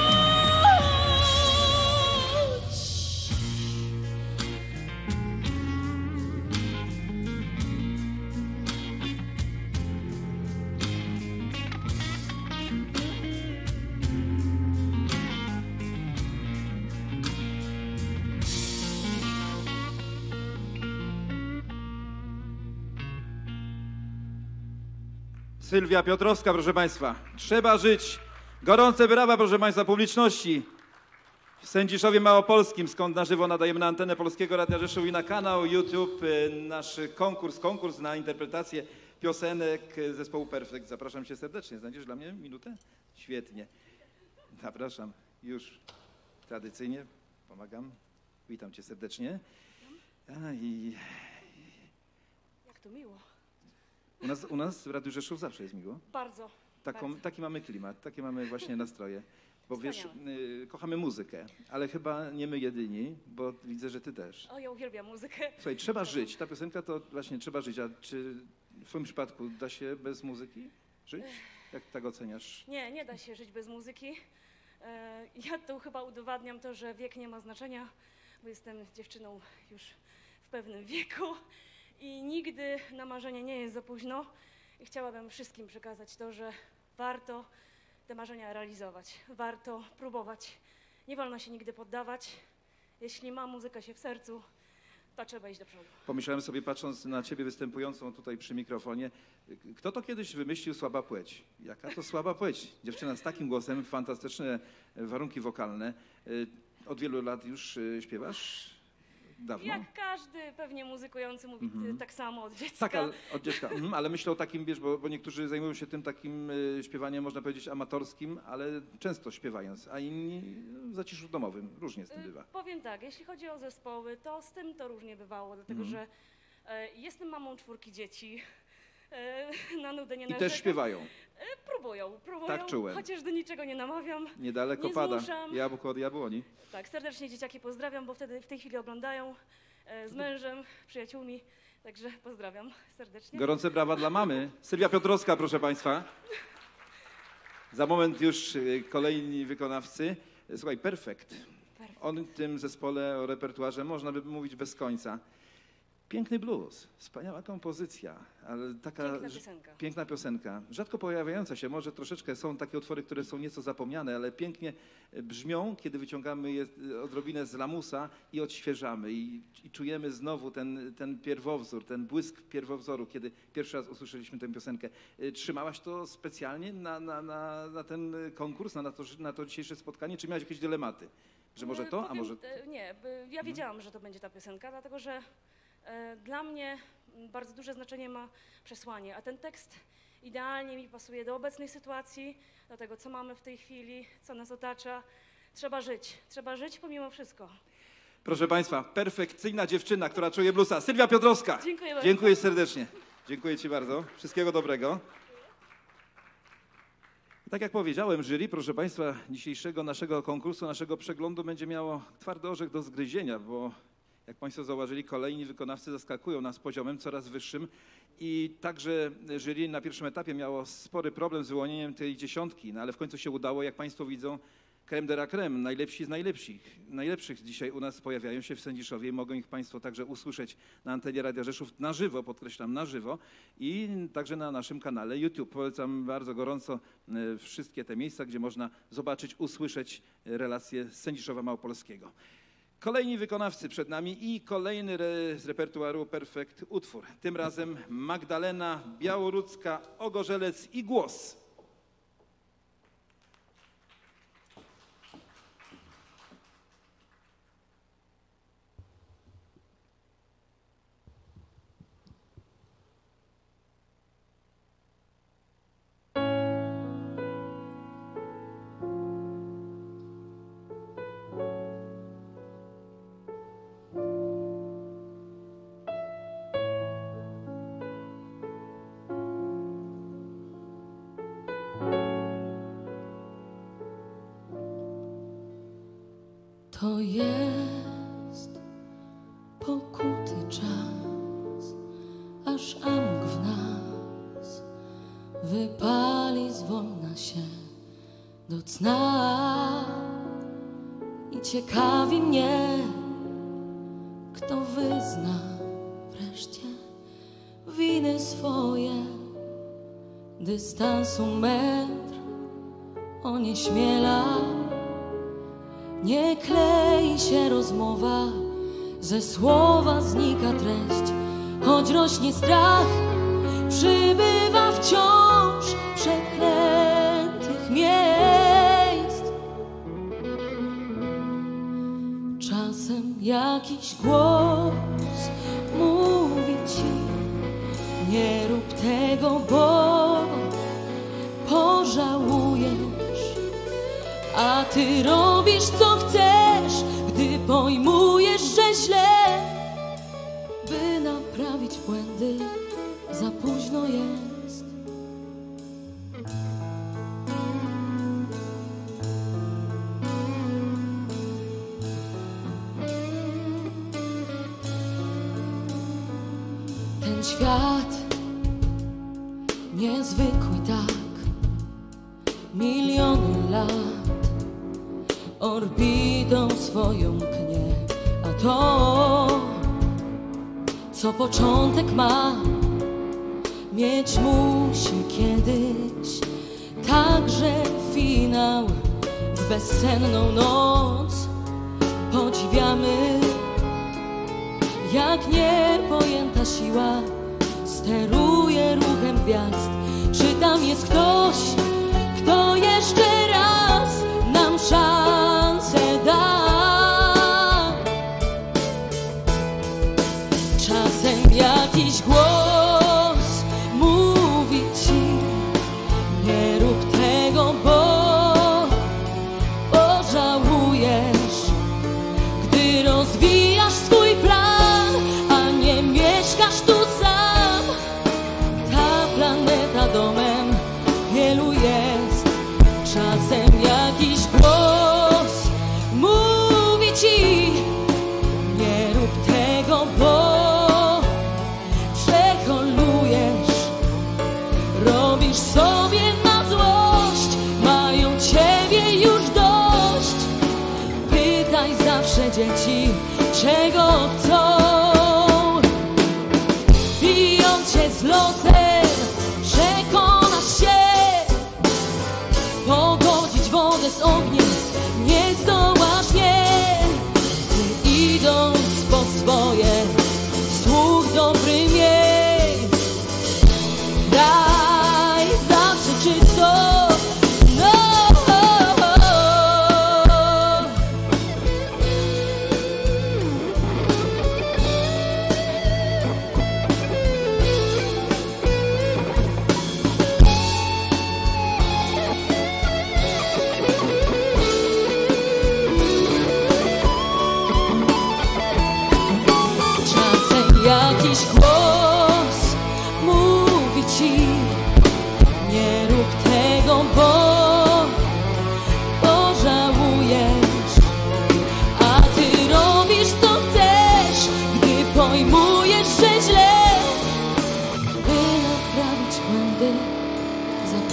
Sylwia Piotrowska, proszę Państwa. Trzeba żyć. Gorące brawa, proszę Państwa, publiczności. W Sędziszowie Małopolskim, skąd na żywo nadajemy na antenę Polskiego Radia Rzeszów i na kanał YouTube nasz konkurs, konkurs na interpretację piosenek zespołu Perfekt. Zapraszam Cię serdecznie. Znajdziesz dla mnie minutę? Świetnie. Zapraszam. Już tradycyjnie pomagam. Witam Cię serdecznie. A, i... Jak to miło. U nas, u nas w Radiu Rzeszów zawsze jest miło. Bardzo. Taką, bardzo. taki mamy klimat, takie mamy właśnie nastroje. Bo wiesz, Wspaniałe. y, kochamy muzykę, ale chyba nie my jedyni, bo widzę, że ty też. O, ja uwielbiam muzykę. Słuchaj, trzeba żyć. Ta piosenka to właśnie trzeba żyć. A czy w twoim przypadku da się bez muzyki żyć? Jak tak oceniasz? Nie, nie da się żyć bez muzyki. E, Ja tu chyba udowadniam to, że wiek nie ma znaczenia, bo jestem dziewczyną już w pewnym wieku i nigdy na marzenie nie jest za późno. I chciałabym wszystkim przekazać to, że warto te marzenia realizować, warto próbować. Nie wolno się nigdy poddawać. Jeśli ma muzyka się w sercu, to trzeba iść do przodu. Pomyślałem sobie, patrząc na ciebie występującą tutaj przy mikrofonie, kto to kiedyś wymyślił słaba płeć? Jaka to słaba płeć? Dziewczyna z takim głosem, fantastyczne warunki wokalne. Od wielu lat już śpiewasz? Dawno? Jak każdy pewnie muzykujący mówi Mhm. tak samo od dziecka. Tak, ale, od dziecka. Mhm, ale myślę o takim, wiesz, bo, bo niektórzy zajmują się tym takim y, śpiewaniem, można powiedzieć, amatorskim, ale często śpiewając, a inni w zaciszu domowym. Różnie z tym Y, bywa. Powiem tak, jeśli chodzi o zespoły, to z tym to różnie bywało, dlatego Mhm. że e, jestem mamą czwórki dzieci. E, na nudę nie I narzekam. też śpiewają. Próbują, próbują, Tak czułem. chociaż do niczego nie namawiam. Niedaleko Nie pada zmuszam. jabłko od jabłoni. Tak, serdecznie dzieciaki pozdrawiam, bo wtedy w tej chwili oglądają e, z mężem, przyjaciółmi, także pozdrawiam serdecznie. Gorące brawa dla mamy. Sylwia Piotrowska, proszę Państwa. Za moment już y, kolejni wykonawcy. Słuchaj, Perfekt. Perfekt. O tym zespole, o repertuarze można by mówić bez końca. Piękny blues, wspaniała kompozycja, ale taka Piękna piosenka. piękna piosenka. Rzadko pojawiająca się, może troszeczkę są takie utwory, które są nieco zapomniane, ale pięknie brzmią, kiedy wyciągamy je odrobinę z lamusa i odświeżamy i, i czujemy znowu ten, ten pierwowzór, ten błysk pierwowzoru, kiedy pierwszy raz usłyszeliśmy tę piosenkę. Trzymałaś to specjalnie na, na, na, na ten konkurs, na to, na to dzisiejsze spotkanie, czy miałaś jakieś dylematy? Że może to, a Powiem, może... e, Nie, b- ja wiedziałam, że to będzie ta piosenka, dlatego że e, dla mnie bardzo duże znaczenie ma przesłanie, a ten tekst idealnie mi pasuje do obecnej sytuacji, do tego, co mamy w tej chwili, co nas otacza. Trzeba żyć, trzeba żyć pomimo wszystko. Proszę Państwa, perfekcyjna dziewczyna, która czuje bluesa. Sylwia Piotrowska. Dziękuję bardzo. Dziękuję serdecznie. Dziękuję Ci bardzo. Wszystkiego dobrego. Tak jak powiedziałem, jury, proszę Państwa, dzisiejszego naszego konkursu, naszego przeglądu będzie miało twardy orzech do zgryzienia, bo jak Państwo zauważyli, kolejni wykonawcy zaskakują nas poziomem coraz wyższym i także jury na pierwszym etapie miało spory problem z wyłonieniem tej dziesiątki, no ale w końcu się udało, jak Państwo widzą, creme de la creme, najlepsi z najlepszych. Najlepszych dzisiaj u nas pojawiają się w Sędziszowie i mogą ich Państwo także usłyszeć na antenie Radia Rzeszów na żywo, podkreślam, na żywo i także na naszym kanale YouTube. Polecam bardzo gorąco e, wszystkie te miejsca, gdzie można zobaczyć, usłyszeć relacje z Sędziszowa Małopolskiego. Kolejni wykonawcy przed nami i kolejny re, z repertuaru Perfekt utwór. Tym razem Magdalena Białorudzka, Ogorzelec i Głos. To jest pokuty czas, aż amok w nas wypali zwolna się do cna. I ciekawi mnie, kto wyzna wreszcie winy swoje. Dystansu metr onieśmiela. Nie klei się rozmowa, ze słowa znika treść. Choć rośnie strach, przybywa wciąż przeklętych miejsc. Czasem jakiś głos mówi ci: nie rób tego, bo pożałujesz. A ty robisz co chcesz, gdy pojmujesz, że źle. By naprawić błędy, za późno jest. Ten świat niezwykły tak, miliony lat orbitą swoją pnie, a to, co początek ma, mieć musi kiedyś także finał. W bezsenną noc podziwiamy, jak niepojęta siła steruje ruchem gwiazd. Czy tam jest ktoś, kto jeszcze raz nam szansę da? Czasem jakiś głos mówi ci: nie rób tego, bo pożałujesz. Gdy rozwijasz swój plan, a nie mieszkasz tu sam, ta planeta domem wielu jest. Czasem jakiś głos mówi ci: nie rób tego, bo przeholujesz. Robisz sobie na złość, mają ciebie już dość. Pytaj za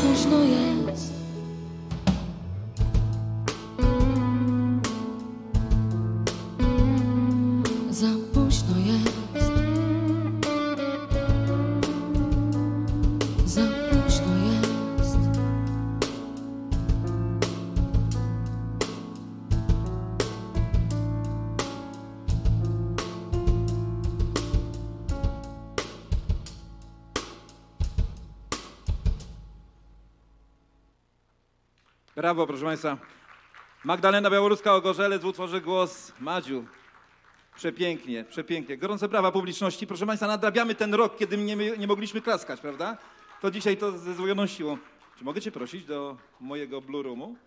późno jest. Za późno jest. Za późno jest. Brawo, proszę Państwa. Magdalena Białoruska-Ogorzelec w utworze Głos Madziu. Przepięknie, przepięknie. Gorące brawa publiczności. Proszę Państwa, nadrabiamy ten rok, kiedy nie, nie mogliśmy klaskać, prawda? To dzisiaj to ze zdwojoną siłą. Czy mogę Cię prosić do mojego Blue Roomu?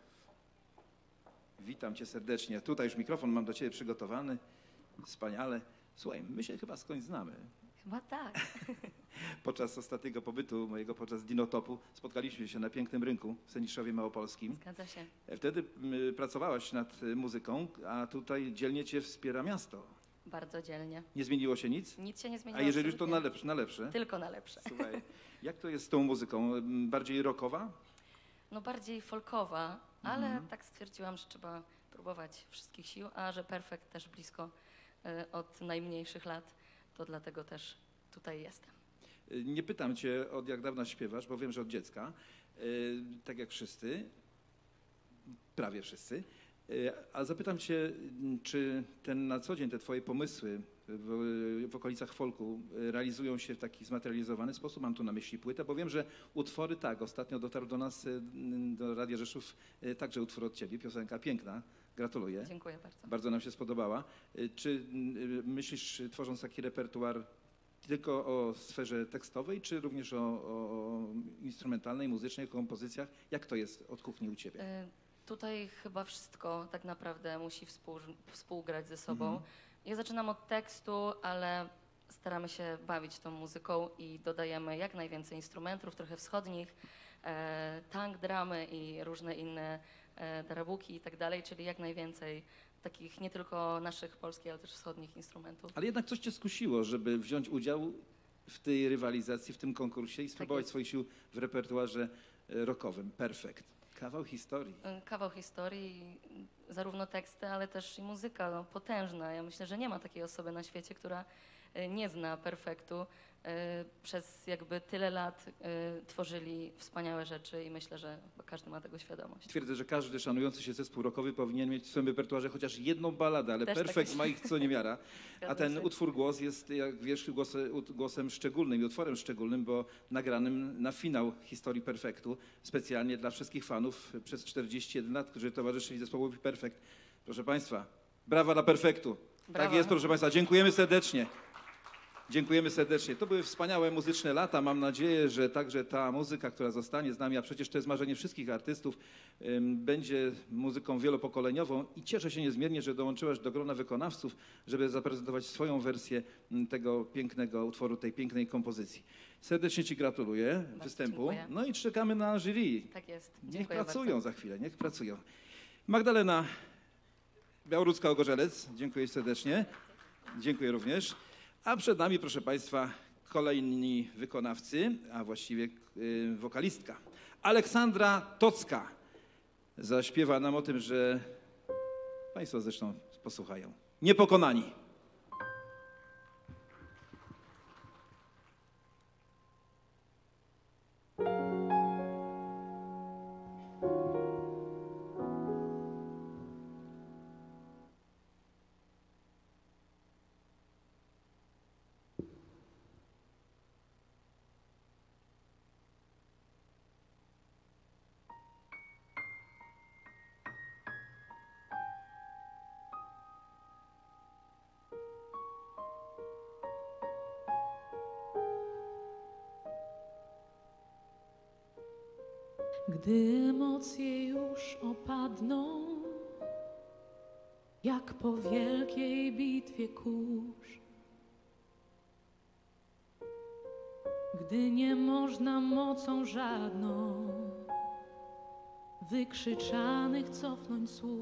Witam Cię serdecznie. Tutaj już mikrofon mam do Ciebie przygotowany. Wspaniale. Słuchaj, my się chyba skądś znamy. Chyba tak. Podczas ostatniego pobytu mojego, podczas Dinotopu, spotkaliśmy się na pięknym rynku w Sędziszowie Małopolskim. Zgadza się. Wtedy y, pracowałaś nad y, muzyką, a tutaj dzielnie Cię wspiera miasto. Bardzo dzielnie. Nie zmieniło się nic? Nic się nie zmieniło. A jeżeli już to na absolutnie. lepsze, na lepsze? Tylko na lepsze. Słuchaj, jak to jest z tą muzyką? Ym, Bardziej rockowa? No bardziej folkowa, ale Mhm. tak stwierdziłam, że trzeba próbować wszystkich sił, a że Perfekt też blisko y, od najmniejszych lat, to dlatego też tutaj jestem. Y, Nie pytam Cię, od jak dawna śpiewasz, bo wiem, że od dziecka. Y, Tak jak wszyscy, prawie wszyscy. Y, A zapytam Cię, y, czy ten na co dzień te Twoje pomysły w, w okolicach folku y, realizują się w taki zmaterializowany sposób? Mam tu na myśli płytę, bo wiem, że utwory, tak, ostatnio dotarł do nas, y, do Radia Rzeszów, y, także utwór od Ciebie, piosenka piękna. Gratuluję. Dziękuję bardzo. Bardzo nam się spodobała. Y, Czy y, myślisz, y, tworząc taki repertuar, tylko o sferze tekstowej, czy również o, o instrumentalnej, muzycznej, kompozycjach? Jak to jest od kuchni u Ciebie? Y, Tutaj chyba wszystko tak naprawdę musi współ, współgrać ze sobą. Mhm. Ja zaczynam od tekstu, ale staramy się bawić tą muzyką i dodajemy jak najwięcej instrumentów, trochę wschodnich, e, tank, dramy i różne inne e, darabuki i tak dalej, czyli jak najwięcej takich nie tylko naszych polskich, ale też wschodnich instrumentów. Ale jednak coś Cię skusiło, żeby wziąć udział w tej rywalizacji, w tym konkursie i spróbować jest. swoich sił w repertuarze e, rockowym. Perfekt. Kawał historii. Y, Kawał historii, zarówno teksty, ale też i muzyka no, potężna. Ja myślę, że nie ma takiej osoby na świecie, która y, nie zna Perfektu. Y, Przez jakby tyle lat y, tworzyli wspaniałe rzeczy i myślę, że każdy ma tego świadomość. Twierdzę, że każdy szanujący się zespół rockowy powinien mieć w swoim repertuarze chociaż jedną balladę, ale Też tak Perfekt myślę. ma ich co niemiara. A Zgadza ten się. utwór Głos jest, jak wiesz, głosem, głosem szczególnym i utworem szczególnym, bo nagranym na finał historii Perfektu, specjalnie dla wszystkich fanów przez czterdzieści jeden lat, którzy towarzyszyli zespołowi Perfekt. Proszę Państwa, brawa dla Perfektu. Tak Brawa. jest, proszę Państwa, dziękujemy serdecznie. Dziękujemy serdecznie. To były wspaniałe muzyczne lata. Mam nadzieję, że także ta muzyka, która zostanie z nami, a przecież to jest marzenie wszystkich artystów, ym, będzie muzyką wielopokoleniową i cieszę się niezmiernie, że dołączyłaś do grona wykonawców, żeby zaprezentować swoją wersję ym, tego pięknego utworu, tej pięknej kompozycji. Serdecznie Ci gratuluję występu. dziękuję. No i czekamy na jury. Tak jest. Niech Dziękuję pracują bardzo. za chwilę, niech pracują. Magdalena Białoruska-Ogorzelec, dziękuję serdecznie. Dziękuję również. A przed nami, proszę Państwa, kolejni wykonawcy, a właściwie y, wokalistka. Aleksandra Tocka zaśpiewa nam o tym, że Państwo zresztą posłuchają. Niepokonani. Gdy emocje już opadną, jak po wielkiej bitwie kurz, gdy nie można mocą żadną wykrzyczanych cofnąć słów,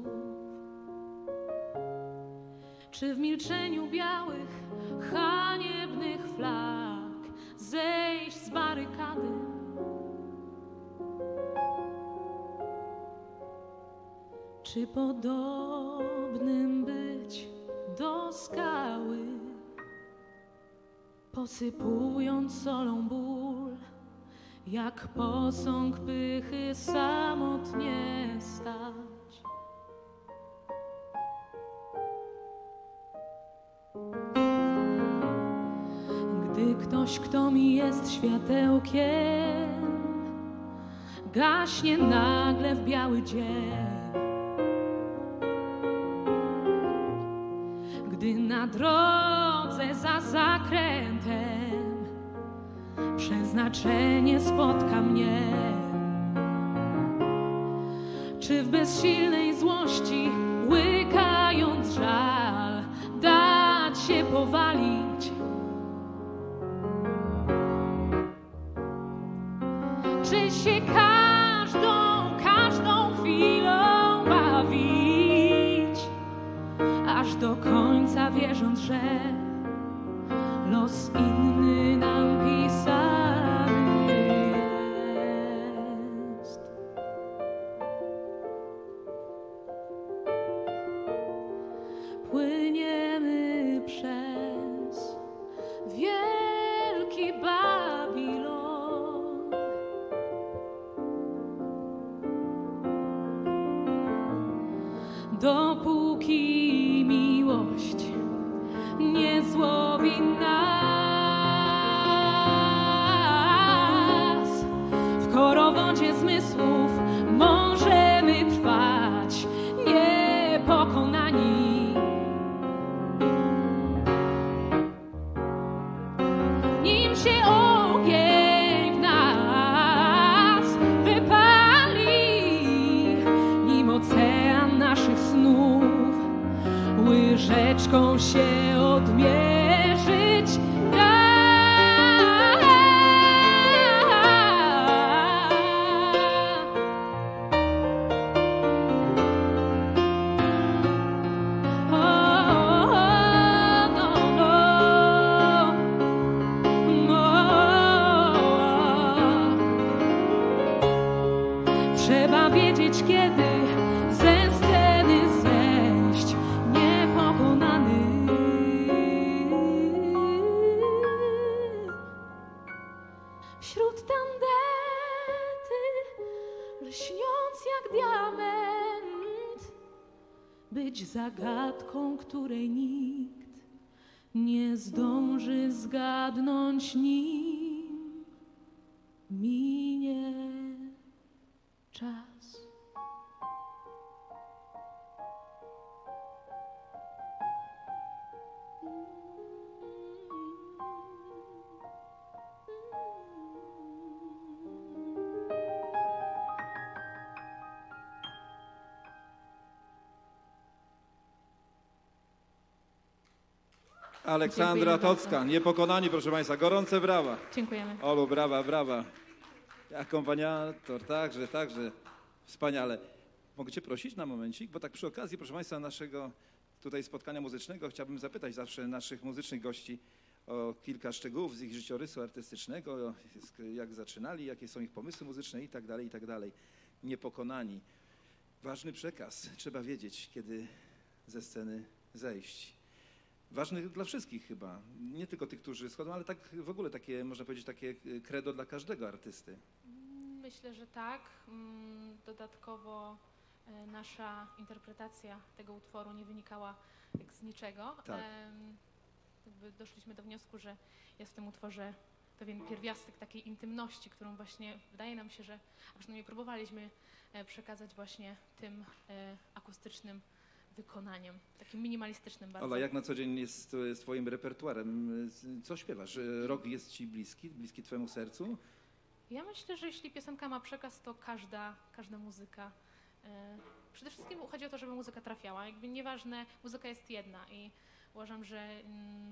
czy w milczeniu białych, haniebnych flag zejść z barykady, Czy podobnym być do skały, posypując solą ból, jak posąg pychy samotnie stać? Gdy ktoś, kto mi jest światełkiem, gaśnie nagle w biały dzień, gdy na drodze za zakrętem przeznaczenie spotka mnie, czy w bezsilnej złości, łykając żal, dać się powalić? Czy się każdą, każdą chwilą bawić, aż do końca wierząc, że los inny nam pisany jest? Płyniemy przez wielki Babilon, dopóki miłość nie złowi nas. W korowodzie zmysłów możemy trwać niepokonani. Nim się ogień w nas wypali, nim ocean naszych snów łyżeczką się odmierzyć da. O, no, no. Trzeba wiedzieć, kiedy ze sceny zejść niepokonany. Wśród tandety, lśniąc jak diament, być zagadką, której nikt nie zdąży zgadnąć, nim minie czas. Aleksandra Dziękujemy Tocka, Niepokonani, proszę Państwa, gorące brawa. Dziękujemy. Olu, brawa, brawa. Akompaniator, także, także, wspaniale. Mogę Cię prosić na momencik, bo tak przy okazji, proszę Państwa, naszego tutaj spotkania muzycznego chciałbym zapytać zawsze naszych muzycznych gości o kilka szczegółów z ich życiorysu artystycznego, jak zaczynali, jakie są ich pomysły muzyczne i tak dalej, i tak dalej. Niepokonani. Ważny przekaz, trzeba wiedzieć, kiedy ze sceny zejść. Ważny dla wszystkich chyba, nie tylko tych, którzy schodzą, ale tak w ogóle takie, można powiedzieć, takie credo dla każdego artysty. Myślę, że tak. Mm, Dodatkowo e, nasza interpretacja tego utworu nie wynikała jak z niczego. Tak. Em, jakby doszliśmy do wniosku, że jest w tym utworze pewien pierwiastek takiej intymności, którą właśnie wydaje nam się, że, a przynajmniej próbowaliśmy e, przekazać właśnie tym e, akustycznym wykonaniem, takim minimalistycznym bardzo. Ola, jak na co dzień jest z Twoim repertuarem? Co śpiewasz? Rock jest Ci bliski, bliski Twojemu sercu? Ja myślę, że jeśli piosenka ma przekaz, to każda, każda muzyka. E, przede wszystkim chodzi o to, żeby muzyka trafiała. Jakby nieważne, muzyka jest jedna i uważam, że, mm,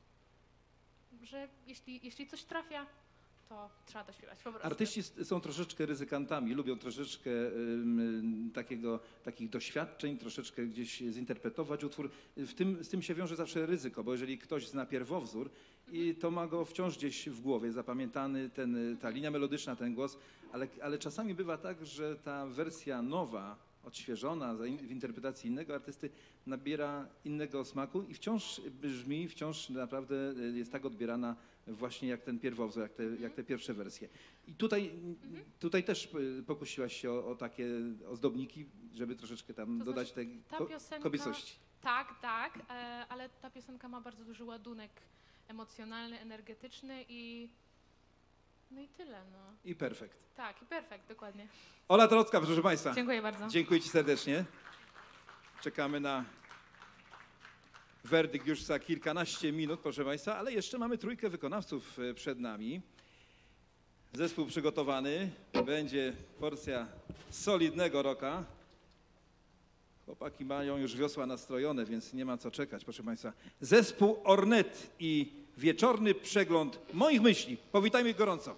że jeśli, jeśli coś trafia, to trzeba to śpiewać po prostu. Artyści s- są troszeczkę ryzykantami, lubią troszeczkę ym, takiego, takich doświadczeń, troszeczkę gdzieś zinterpretować utwór. W tym, z tym się wiąże zawsze ryzyko, bo jeżeli ktoś zna pierwowzór, i to ma go wciąż gdzieś w głowie, zapamiętany ten, ta linia melodyczna, ten głos, ale, ale czasami bywa tak, że ta wersja nowa odświeżona w interpretacji innego artysty, nabiera innego smaku i wciąż brzmi, wciąż naprawdę jest tak odbierana właśnie jak ten pierwowzór, jak te, jak te pierwsze wersje. I tutaj, mhm. tutaj też pokusiłaś się o, o takie ozdobniki, żeby troszeczkę tam to dodać znaczy, tej ta piosenka, kobiecości. Tak, tak, ale ta piosenka ma bardzo duży ładunek emocjonalny, energetyczny i no i tyle. No. I perfekt. Tak, i perfekt, dokładnie. Ola Trocka, proszę Państwa. Dziękuję bardzo. Dziękuję Ci serdecznie. Czekamy na werdykt już za kilkanaście minut, proszę Państwa, ale jeszcze mamy trójkę wykonawców przed nami. Zespół przygotowany, będzie porcja solidnego rocka. Chłopaki mają już wiosła nastrojone, więc nie ma co czekać, proszę Państwa. Zespół Ornet i wieczorny przegląd moich myśli. Powitajmy ich gorąco.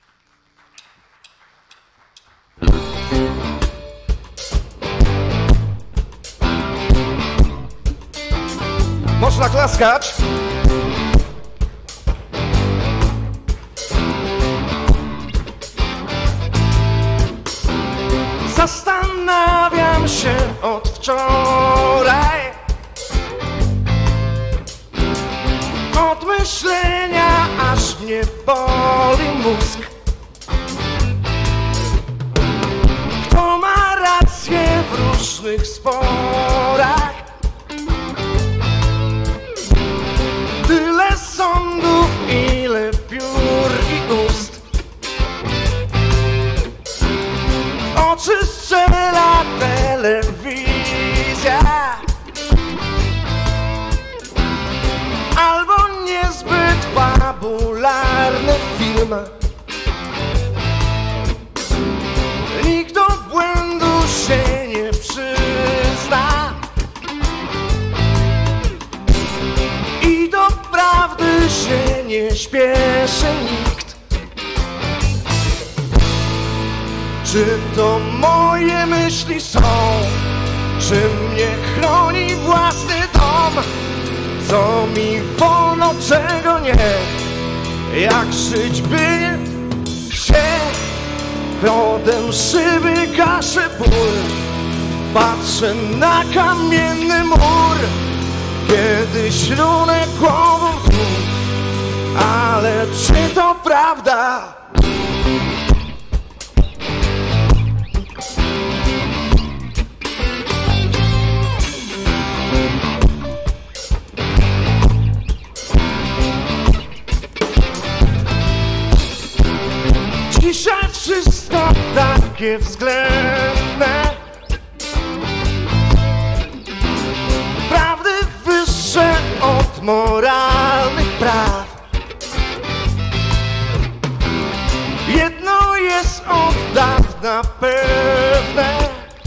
Można klaskać. Zastanawiam się od wczoraj, od myślenia aż mnie boli mózg. Kto ma rację w różnych sporach? Tyle sądów, ile piór i ust. W oczy strzela telewizja, albo niezbyt fabularny film. Nikt do błędu się nie przyzna i do prawdy się nie śpieszy nikt. Czy to moje myśli są? Czy mnie chroni własny dom? Co mi wolno, czego nie? Jak żyć by się? Rodem szyby gaszę ból. Patrzę na kamienny mur. Kiedyś runę głową w dół. Ale czy to prawda? Dzisiaj wszystko takie względne, prawdy wyższe od moralnych praw. Jedno jest od dawna pewne: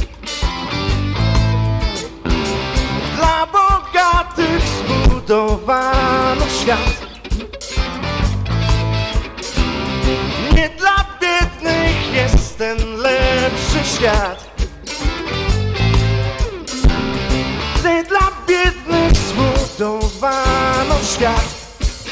dla bogatych zbudowano świat. Nie dla biednych jest ten lepszy świat. Nie dla biednych zbudowano świat.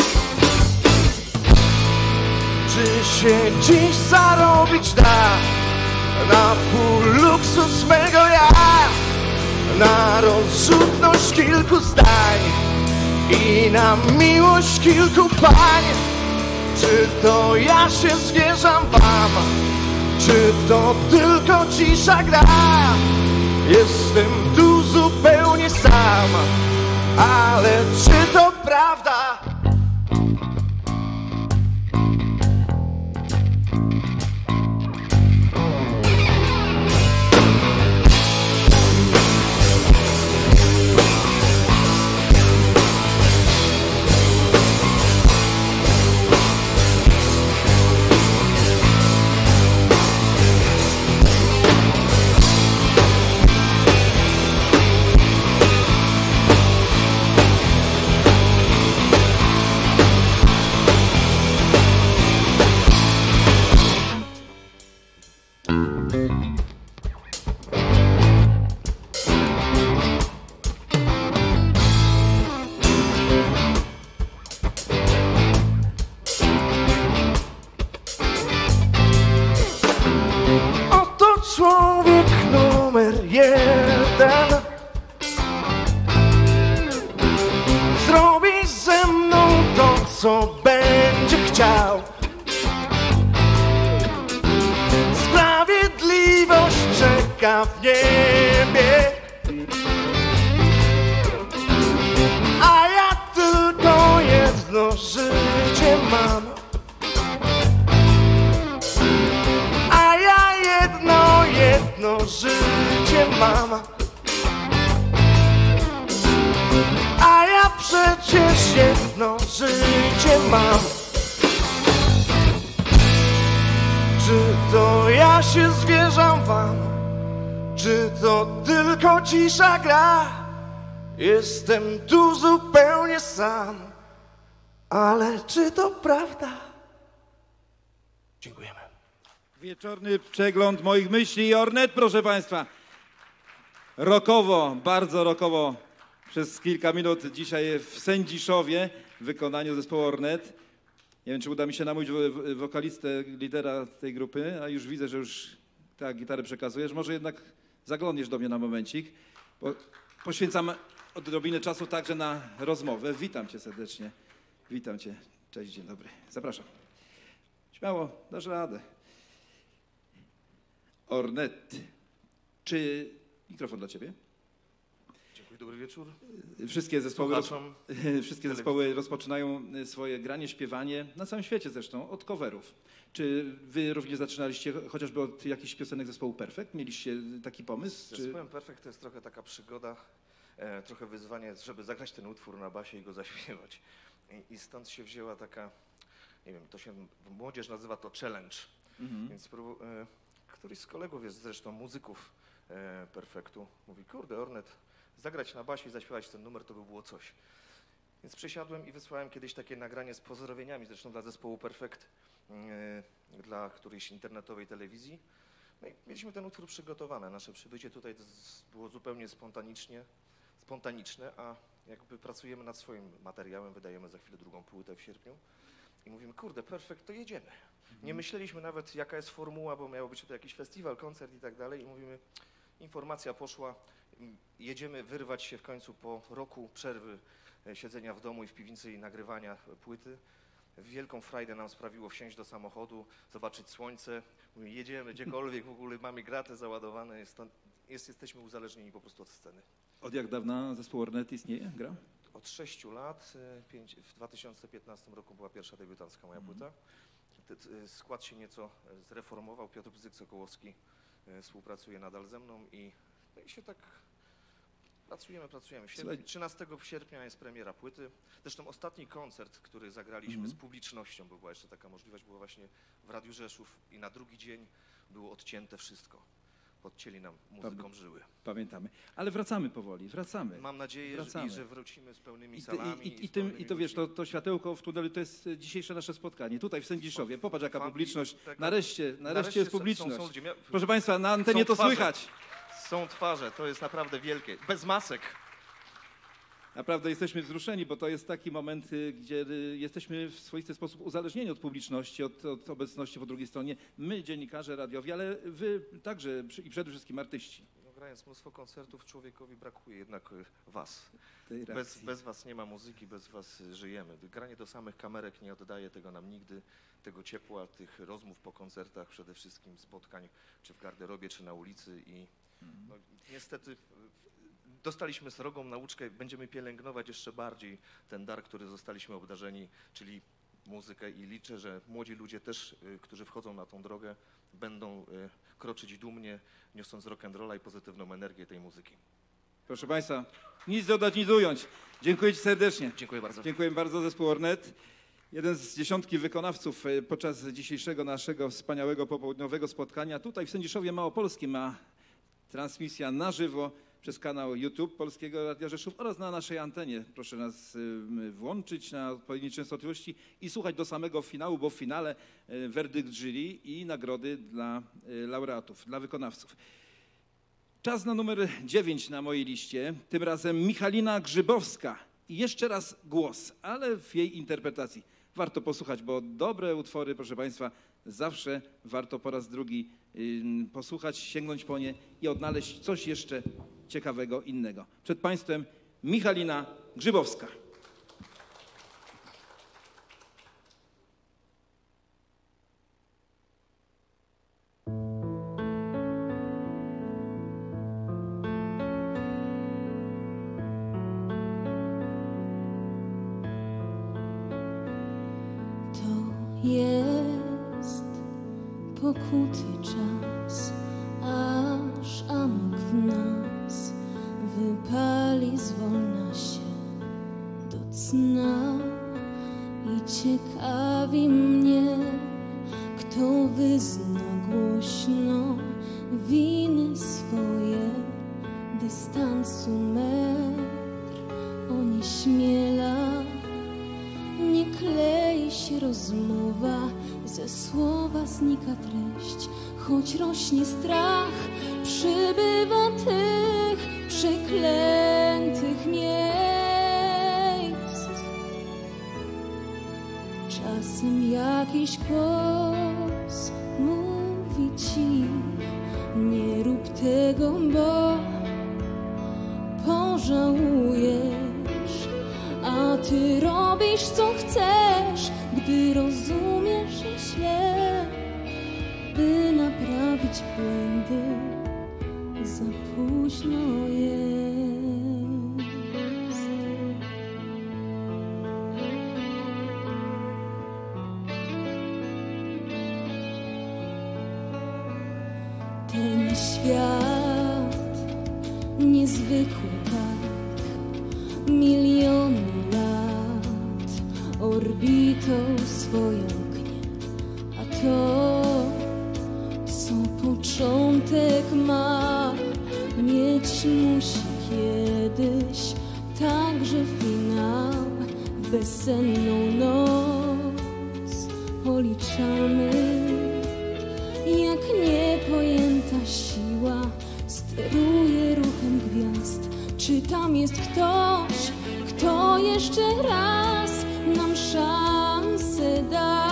Czy się dziś zarobić da na pół luksus mego ja, na rozrzutność kilku zdań i na miłość kilku pań? Czy to ja się zwierzam wam? Czy to tylko cisza gra? Jestem tu zupełnie sam, ale czy to prawda? jeden. Zrobi ze mną to, co będzie chciał. Sprawiedliwość czeka w niebie, a ja tylko jedno życie mam. A ja jedno, jedno życie mam. A ja przecież jedno życie mam. Czy to ja się zwierzam wam? Czy to tylko cisza gra? Jestem tu zupełnie sam. Ale czy to prawda? Dziękujemy. Wieczorny przegląd moich myśli i Ornet, proszę Państwa. Rokowo, bardzo rokowo przez kilka minut dzisiaj w Sędziszowie w wykonaniu zespołu Ornet. Nie wiem, czy uda mi się namówić wo- wokalistę, lidera tej grupy, a już widzę, że już tak gitarę przekazujesz. Może jednak zaglądniesz do mnie na momencik, bo poświęcam odrobinę czasu także na rozmowę. Witam cię serdecznie. Witam cię. Cześć, dzień dobry. Zapraszam. Śmiało, dasz radę. Ornet. Czy mikrofon dla ciebie? Dziękuję, dobry wieczór. Wszystkie zespoły, roz... Słuchaczom Wszystkie zespoły rozpoczynają swoje granie, śpiewanie, na całym świecie zresztą, od coverów. Czy wy również zaczynaliście chociażby od jakichś piosenek zespołu Perfect? Mieliście taki pomysł? Z Czy... zespołem Perfect to jest trochę taka przygoda, e, trochę wyzwanie, żeby zagrać ten utwór na basie i go zaśpiewać. I, i stąd się wzięła taka, nie wiem, to się młodzież nazywa to challenge. Mhm. Więc prób- e, któryś z kolegów jest zresztą muzyków e, Perfectu. Mówi, kurde Ornet, zagrać na basie i zaśpiewać ten numer to by było coś. Więc przysiadłem i wysłałem kiedyś takie nagranie z pozdrowieniami, zresztą dla zespołu Perfect, yy, dla którejś internetowej telewizji. No i mieliśmy ten utwór przygotowany. Nasze przybycie tutaj z, było zupełnie spontanicznie, spontaniczne, a jakby pracujemy nad swoim materiałem, wydajemy za chwilę drugą płytę w sierpniu i mówimy, kurde, Perfect, to jedziemy. Nie myśleliśmy nawet, jaka jest formuła, bo miało być to jakiś festiwal, koncert i tak dalej i mówimy, informacja poszła, jedziemy wyrwać się w końcu po roku przerwy siedzenia w domu i w piwnicy i nagrywania płyty. Wielką frajdę nam sprawiło wsiąść do samochodu, zobaczyć słońce. Mówimy, jedziemy gdziekolwiek, w ogóle mamy gratę załadowane, jest, jest, jesteśmy uzależnieni po prostu od sceny. Od jak dawna zespół Ornet istnieje, gra? Od sześciu lat, pięć, w dwa tysiące piętnastym roku była pierwsza debiutancka moja Mhm. płyta. Skład się nieco zreformował, Piotr Bzyk-Sokołowski współpracuje nadal ze mną i, no i się tak pracujemy, pracujemy. Sierp- trzynastego sierpnia jest premiera płyty. Zresztą ostatni koncert, który zagraliśmy Mhm. z publicznością, bo była jeszcze taka możliwość, było właśnie w Radiu Rzeszów i na drugi dzień było odcięte wszystko. Podcięli nam muzyką żyły. Pamiętamy. Ale wracamy powoli, wracamy. Mam nadzieję, Wracamy. że, że wrócimy z pełnymi I, ty, salami. i, i, z i, tym, pełnymi I to wiesz, to, ludźmi. to światełko w tunelu to jest dzisiejsze nasze spotkanie. Tutaj w Sędziszowie. Popatrz jaka Fan- publiczność. tego- Nareszcie, nareszcie, nareszcie jest są- publiczność. są- są ludzie. Mia- Proszę Państwa, na antenie Są to twarze. słychać. Są twarze, to jest naprawdę wielkie. Bez masek. Naprawdę jesteśmy wzruszeni, bo to jest taki moment, y, gdzie y, jesteśmy w swoisty sposób uzależnieni od publiczności, od, od obecności po drugiej stronie. My, dziennikarze radiowi, ale wy także przy- i przede wszystkim artyści. No, grając mnóstwo koncertów, człowiekowi brakuje jednak y, was. Tej Bez, reakcji. bez was nie ma muzyki, bez was y, żyjemy. Granie do samych kamerek nie oddaje tego nam nigdy, tego ciepła, tych rozmów po koncertach, przede wszystkim spotkań, czy w garderobie, czy na ulicy i no, niestety y, dostaliśmy srogą nauczkę, będziemy pielęgnować jeszcze bardziej ten dar, który zostaliśmy obdarzeni, czyli muzykę i liczę, że młodzi ludzie też, y, którzy wchodzą na tą drogę, będą y, kroczyć dumnie, niosąc rock'n'rolla i pozytywną energię tej muzyki. Proszę Państwa, nic dodać, nic ująć. Dziękuję Ci serdecznie. Dziękuję bardzo. Dziękuję bardzo zespół Ornet. Jeden z dziesiątki wykonawców e, podczas dzisiejszego naszego wspaniałego popołudniowego spotkania tutaj w Sędziszowie Małopolskim, a transmisja na żywo przez kanał YouTube Polskiego Radia Rzeszów oraz na naszej antenie. Proszę nas y, włączyć na odpowiedniej częstotliwości i słuchać do samego finału, bo w finale y, werdykt jury i nagrody dla y, laureatów, dla wykonawców. Czas na numer dziewięć na mojej liście, tym razem Michalina Grzybowska. I jeszcze raz głos, ale w jej interpretacji. Warto posłuchać, bo dobre utwory, proszę Państwa, zawsze warto po raz drugi y, posłuchać, sięgnąć po nie i odnaleźć coś jeszcze ciekawego, innego. Przed Państwem Michalina Grzybowska. Jest pokuty czas, aż amok w nas wypali zwolna się do cna i ciekawi mnie, kto wyzna głośno winy swoje, dystansu metr onieśmiela. Nie klei się rozmowa, ze słowa znika treść, choć rośnie strach, przybywa tych przeklętych miejsc. Czasem jakiś głos mówi ci, nie rób tego, bo pożałujesz. A ty robisz, co chcesz, gdy rozumiesz, że źle, by naprawić błędy, za późno jest. Ten świat niezwykły tak, miliony lat orbitą swoją gnie, a to, co początek ma, mieć musi kiedyś także finał. W bezsenną noc policzamy, jak niepojęta siła steruje ruchem gwiazd. Czy tam jest ktoś, kto jeszcze raz nam szansę da?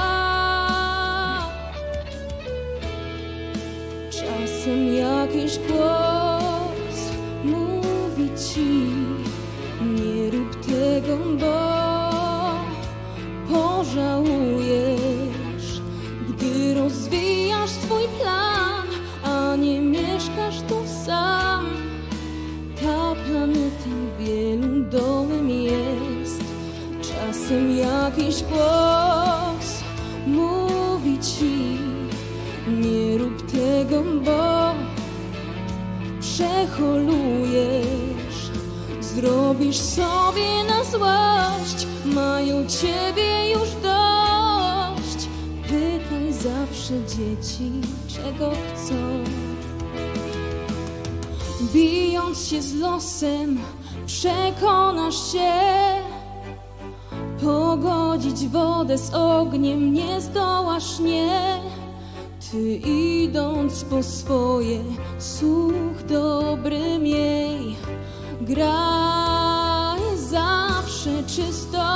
Czasem jakiś głos mówi ci, nie rób tego, bo pożałujesz. Gdy rozwijasz swój plan, a nie mieszkasz tu sam, ta planeta wielu domem jest. Czasem jakiś głos mówi ci, nie rób tego, bo przeholujesz. Zrobisz sobie na złość, mają ciebie już dość. Pytaj zawsze dzieci, czego chcą. Bijąc się z losem, przekonasz się, pogodzić wodę z ogniem nie zdołasz, nie. Ty idąc po swoje, słuch dobry miej, graj zawsze czysto.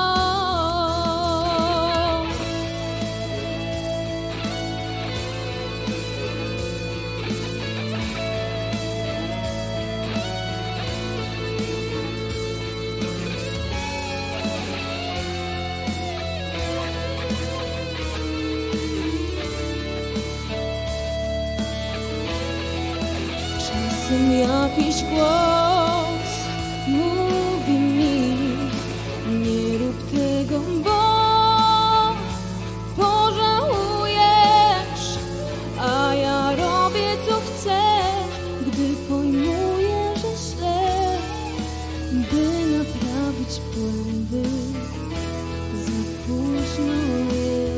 Czasem jakiś głos mówi mi, nie rób tego, bo pożałujesz. A ja robię, co chcę, gdy pojmuję, że źle, by naprawić błędy, za późno jest.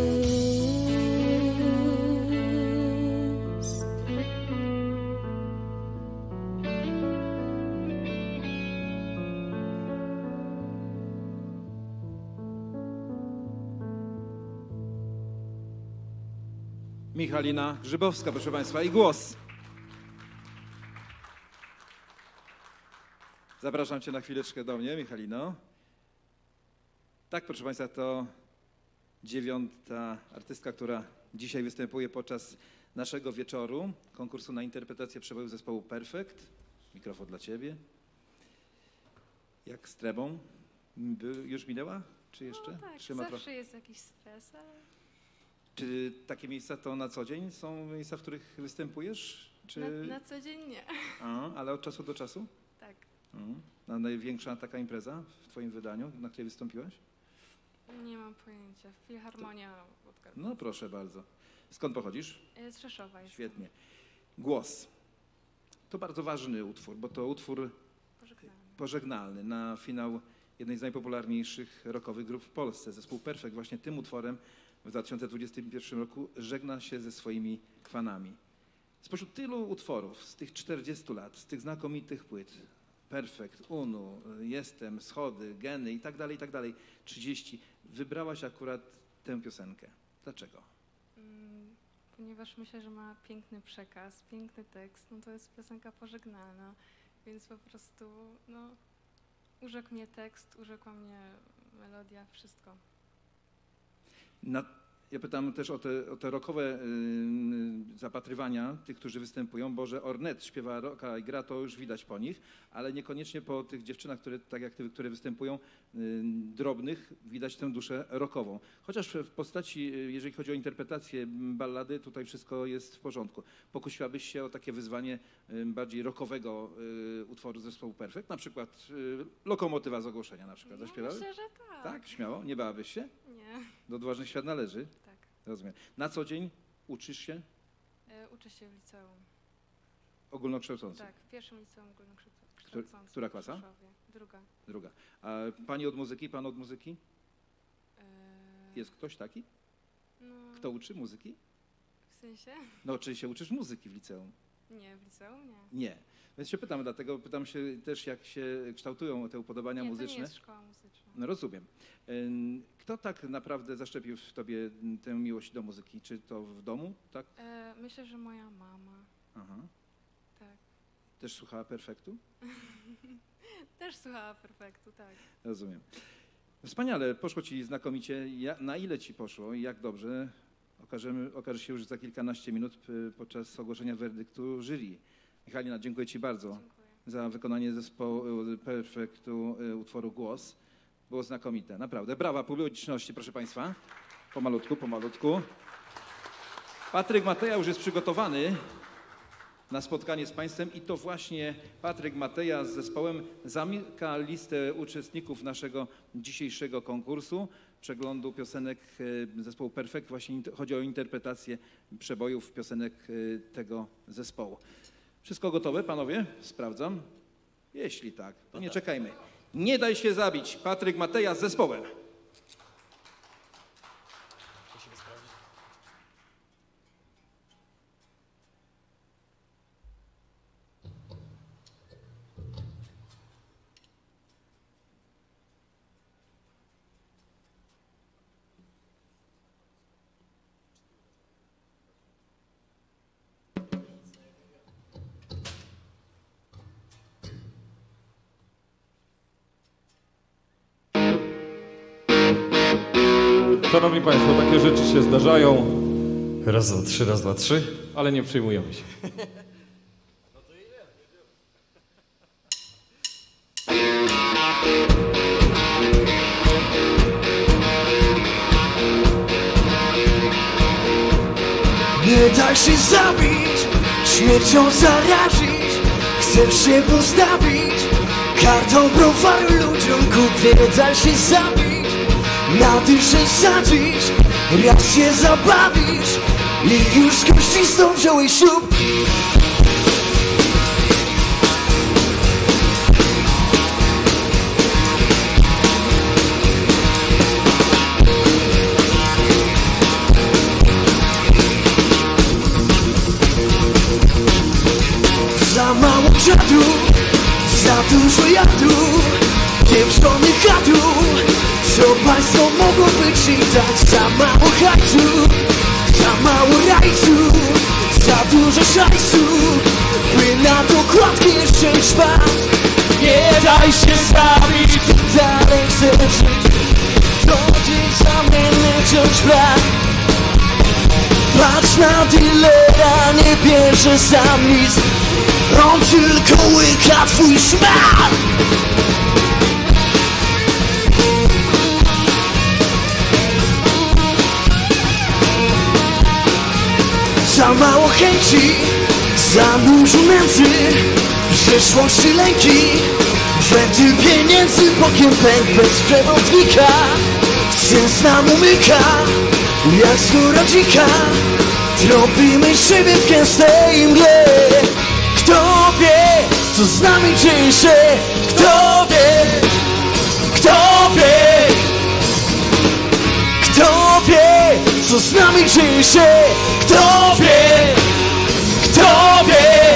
Michalina Grzybowska, proszę Państwa, i głos. Zapraszam Cię na chwileczkę do mnie, Michalino. Tak, proszę Państwa, to dziewiąta artystka, która Dzisiaj występuje podczas naszego wieczoru konkursu na interpretację przeboju zespołu Perfekt. Mikrofon dla ciebie. Jak z tremą? By, już minęła? Czy jeszcze? No tak, Trzyma zawsze trochę? jest jakiś stres, ale Czy takie miejsca to na co dzień są miejsca, w których występujesz? Czy... na, na co dzień nie. A, ale od czasu do czasu? Tak. Mhm. A największa taka impreza w twoim wydaniu, na której wystąpiłaś? Nie mam pojęcia. Filharmonia Podkarpacia. No proszę bardzo. Skąd pochodzisz? Z Rzeszowa jest. Świetnie. Głos. To bardzo ważny utwór, bo to utwór Pożegnalny. pożegnalny na finał jednej z najpopularniejszych rockowych grup w Polsce. Zespół Perfekt właśnie tym utworem w dwa tysiące dwudziestym pierwszym roku żegna się ze swoimi fanami. Spośród tylu utworów z tych czterdziestu lat, z tych znakomitych płyt, Perfekt, Unu, Jestem, Schody, Geny i tak dalej, i tak dalej, trzydzieści, wybrałaś akurat tę piosenkę. Dlaczego? Mm, Ponieważ myślę, że ma piękny przekaz, piękny tekst, no to jest piosenka pożegnalna, więc po prostu, no, urzekł mnie tekst, urzekła mnie melodia, wszystko. Na, ja pytam też o te, o te rockowe y, zapatrywania tych, którzy występują, bo że Ornette śpiewa rocka i gra, to już widać po nich, ale niekoniecznie po tych dziewczynach, które, tak jak ty, które występują, y, drobnych, widać tę duszę rockową. Chociaż w postaci, y, jeżeli chodzi o interpretację ballady, tutaj wszystko jest w porządku. Pokusiłabyś się o takie wyzwanie y, bardziej rockowego y, utworu zespołu Perfekt, na przykład y, Lokomotywa z ogłoszenia na przykład, No, zaśpiewałeś? myślę, że tak. Tak, śmiało? Nie bałabyś się? Nie. Do odważnych świat należy? Tak. Rozumiem. Na co dzień uczysz się E, uczę się w liceum. ogólnokształcącym? Tak, w pierwszym liceum ogólnokształcącym. Któ- która klasa? w Rzeszowie. Druga. Druga. A pani od muzyki, pan od muzyki? E, Jest ktoś taki? no, Kto uczy muzyki? w sensie? No, czy się uczysz muzyki w liceum? Nie, w liceum nie. Nie. Więc się pytam, dlatego pytam się też, jak się kształtują te upodobania nie, muzyczne. to nie jest szkoła muzyczna. No rozumiem. Ym, Kto tak naprawdę zaszczepił w tobie tę miłość do muzyki? Czy to w domu, tak? E, myślę, że moja mama. Aha. Tak. Też słuchała Perfektu? Też słuchała Perfektu, tak. Rozumiem. Wspaniale, poszło ci znakomicie. Ja, na ile ci poszło i jak dobrze, okażemy, okaże się już za kilkanaście minut p- podczas ogłoszenia werdyktu jury. Michalina, dziękuję ci bardzo Dziękuję. za wykonanie zespołu Perfektu y, utworu Głos. Było znakomite, naprawdę. Brawa publiczności, proszę państwa. Pomalutku, pomalutku. Patryk Mateja już jest przygotowany na spotkanie z państwem i to właśnie Patryk Mateja z zespołem zamyka listę uczestników naszego dzisiejszego konkursu, przeglądu piosenek e, zespołu Perfekt. Właśnie int- chodzi o interpretację przebojów piosenek e, tego zespołu. Wszystko gotowe, panowie? Sprawdzam. Jeśli tak, to nie czekajmy. Nie daj się zabić. Patryk Mateja z zespołem. Szanowni Państwo, takie rzeczy się zdarzają, Raz, dwa, trzy, raz, dwa, trzy. ale nie przejmujemy się. Nie daj się zabić, śmiercią zarazić. Chcesz się postawić, kartą browaru ludziom kup. Nie daj się zabić, na dyszę sadzić. Raz się zabawisz i już z kościstą wziąłeś ślub. Za mało czadu, za dużo jadu, pieprzony chatu. Co państwo mogło wyczytać? Za mało hajsu, za mało rajsu, za dużo szajsu, by na dokładkę jeszcze szpać. Nie daj się zabić, ty dalej chcesz żyć, to dziś za mnie wciąż brak. Spójrz na dealera, nie bierze sam nic. On tylko łyka twój smak. Za mało chęci, za dużo nędzy, w przeszłości lęki, wentyl pieniędzy, bokiem pęk bez przewodnika. Sens nam umyka, jak skóra dzika, tropimy siebie w gęstej mgle. Kto wie, co z nami dzieje się? Kto wie? Kto wie? Kto wie, co z nami dzieje się? Kto wie? Kto wie?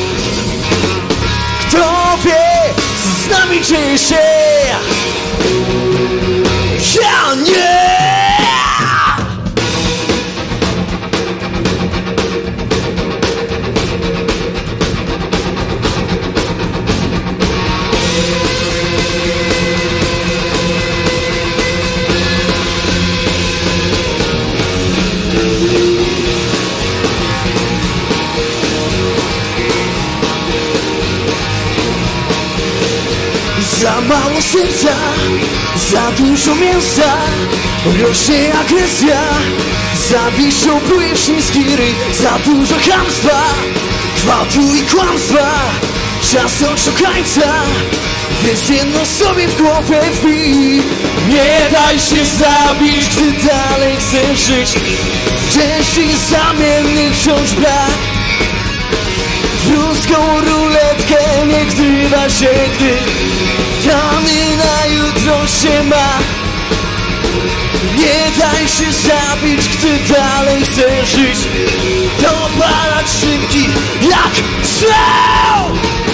Kto wie, co z nami dzieje się? Ja nie! Za mało serca, za dużo mięsa, rośnie agresja, zawiszą buje śliski ryj, za dużo chamstwa, gwałtu i kłamstwa, czas oszukańca, więc jedno sobie w głowę wbij. Nie daj się zabić, gdy dalej chcesz żyć, części zamiennych wciąż brak. W ruską ruletkę nie grywa się, gdy plany na jutro się ma. Nie daj się zabić, gdy dalej chcesz żyć, dopalać szybki jak strzał.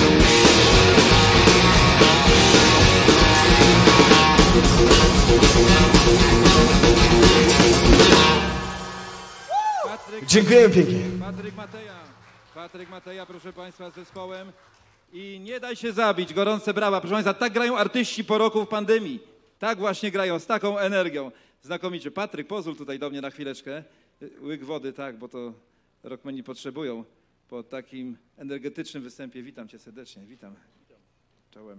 Dziękuję pięknie. Patryk Mateja. Patryk Mateja, proszę Państwa, z zespołem. I nie daj się zabić, gorące brawa. Proszę Państwa, tak grają artyści po roku w pandemii. Tak właśnie grają, z taką energią. Znakomicie. Patryk, pozwól tutaj do mnie na chwileczkę. Łyk wody, tak, bo to rockmeni potrzebują. Po takim energetycznym występie witam Cię serdecznie. Witam. Czołem.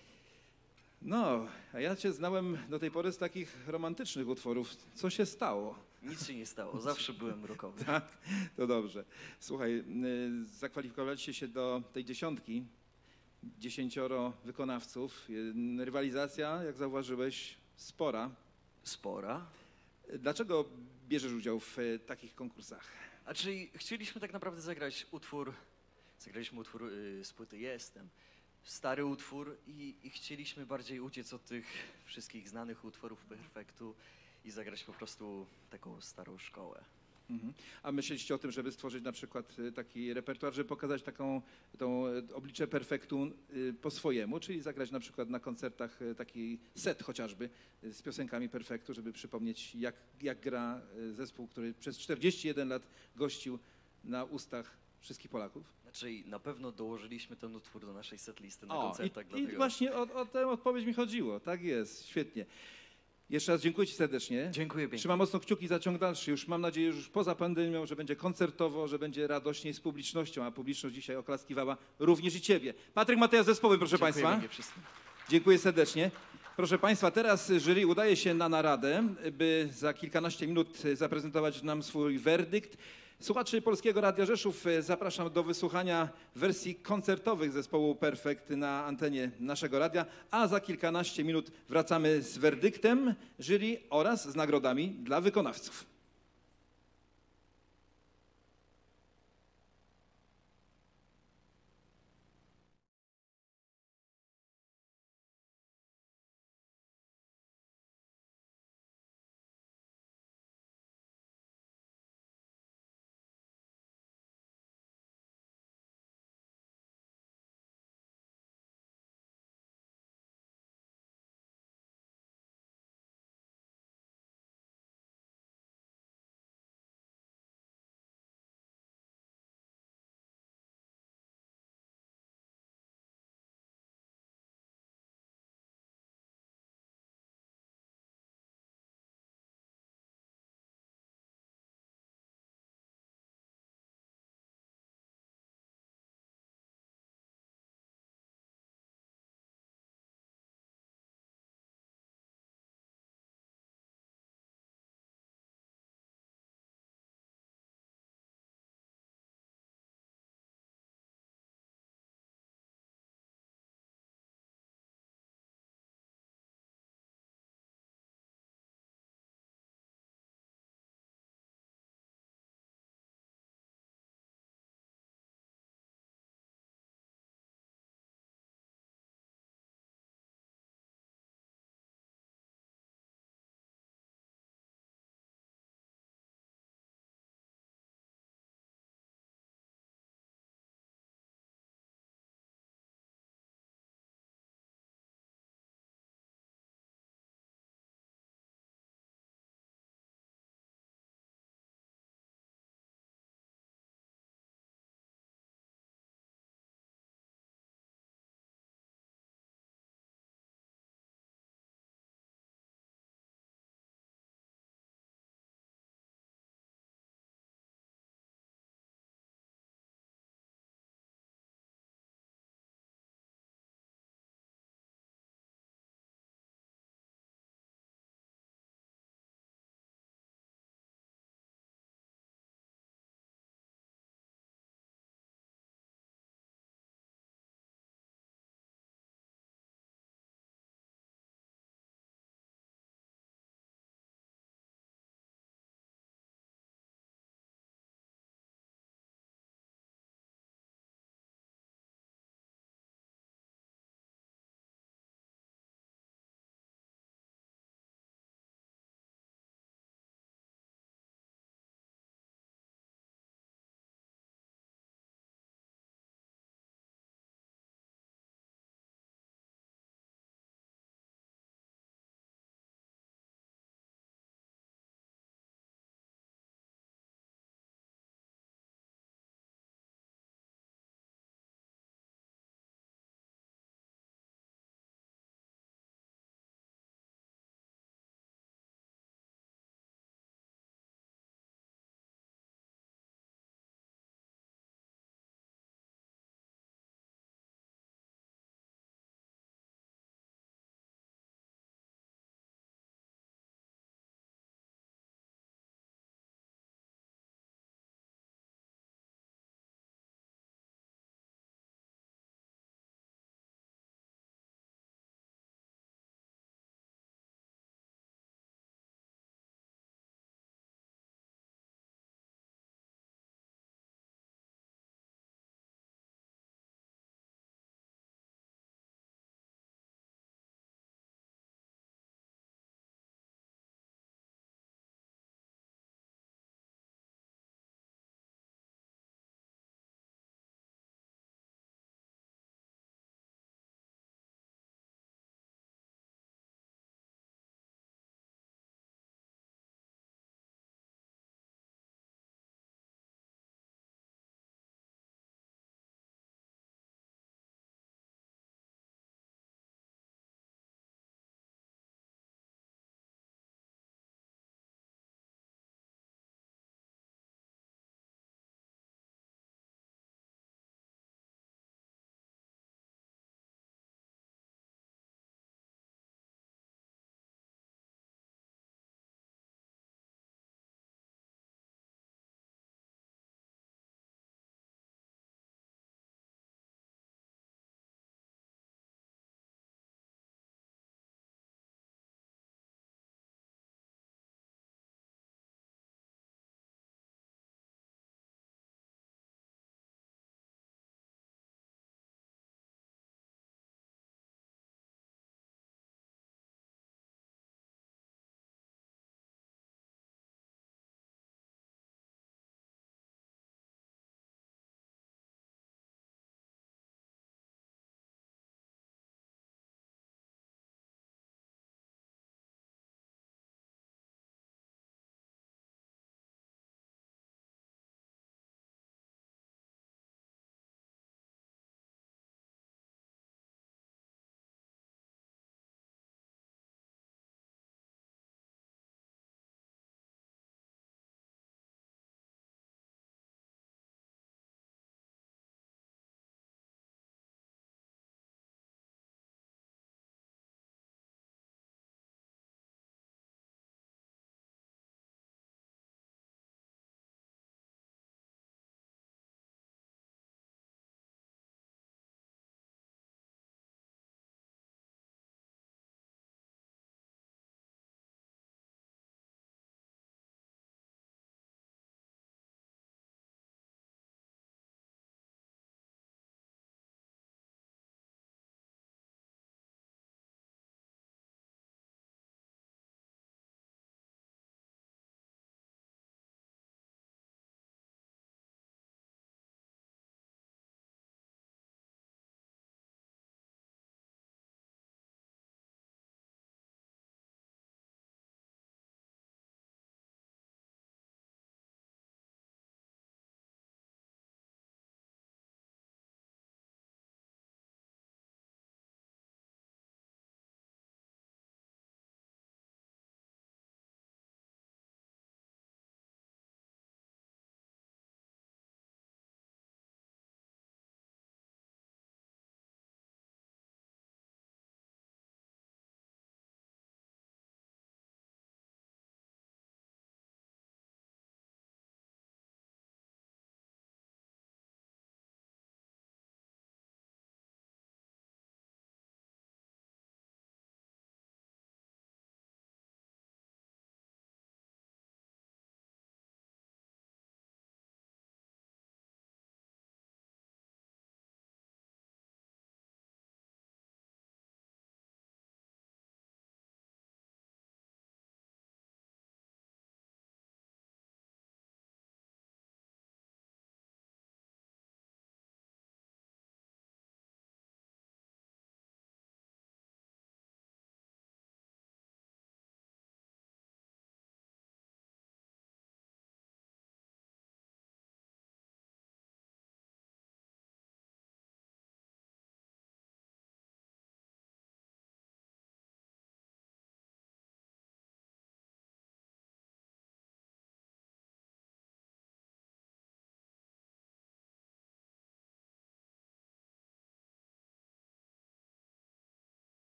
No, a ja Cię znałem do tej pory z takich romantycznych utworów. Co się stało? Nic się nie stało, zawsze byłem rockowy. Tak, to dobrze. Słuchaj, zakwalifikowaliście się do tej dziesiątki, dziesięcioro wykonawców. Rywalizacja, jak zauważyłeś, spora. Spora. Dlaczego bierzesz udział w takich konkursach? A czyli chcieliśmy tak naprawdę zagrać utwór, zagraliśmy utwór y, z płyty Jestem, stary utwór i, i chcieliśmy bardziej uciec od tych wszystkich znanych utworów Perfektu i zagrać po prostu taką starą szkołę. Mhm. A myśleliście o tym, żeby stworzyć na przykład taki repertuar, żeby pokazać taką tą oblicze Perfektu po swojemu, czyli zagrać na przykład na koncertach taki set chociażby z piosenkami Perfektu, żeby przypomnieć jak, jak gra zespół, który przez czterdzieści jeden lat gościł na ustach wszystkich Polaków? Znaczy na pewno dołożyliśmy ten utwór do naszej setlisty na o, koncertach. I, dlatego... i właśnie o, o tę odpowiedź mi chodziło. Tak jest, świetnie. Jeszcze raz dziękuję Ci serdecznie. Dziękuję pięknie. Trzymam mocno kciuki za ciąg dalszy. Już mam nadzieję, że już poza pandemią, że będzie koncertowo, że będzie radośnie z publicznością, a publiczność dzisiaj oklaskiwała również i Ciebie. Patryk Mateja z zespołem, proszę Dziękuję Państwa. pięknie wszystkim. Dziękuję serdecznie. Proszę Państwa, teraz jury udaje się na naradę, by za kilkanaście minut zaprezentować nam swój werdykt. Słuchaczy Polskiego Radia Rzeszów zapraszam do wysłuchania wersji koncertowych zespołu Perfekt na antenie naszego radia, a za kilkanaście minut wracamy z werdyktem jury oraz z nagrodami dla wykonawców.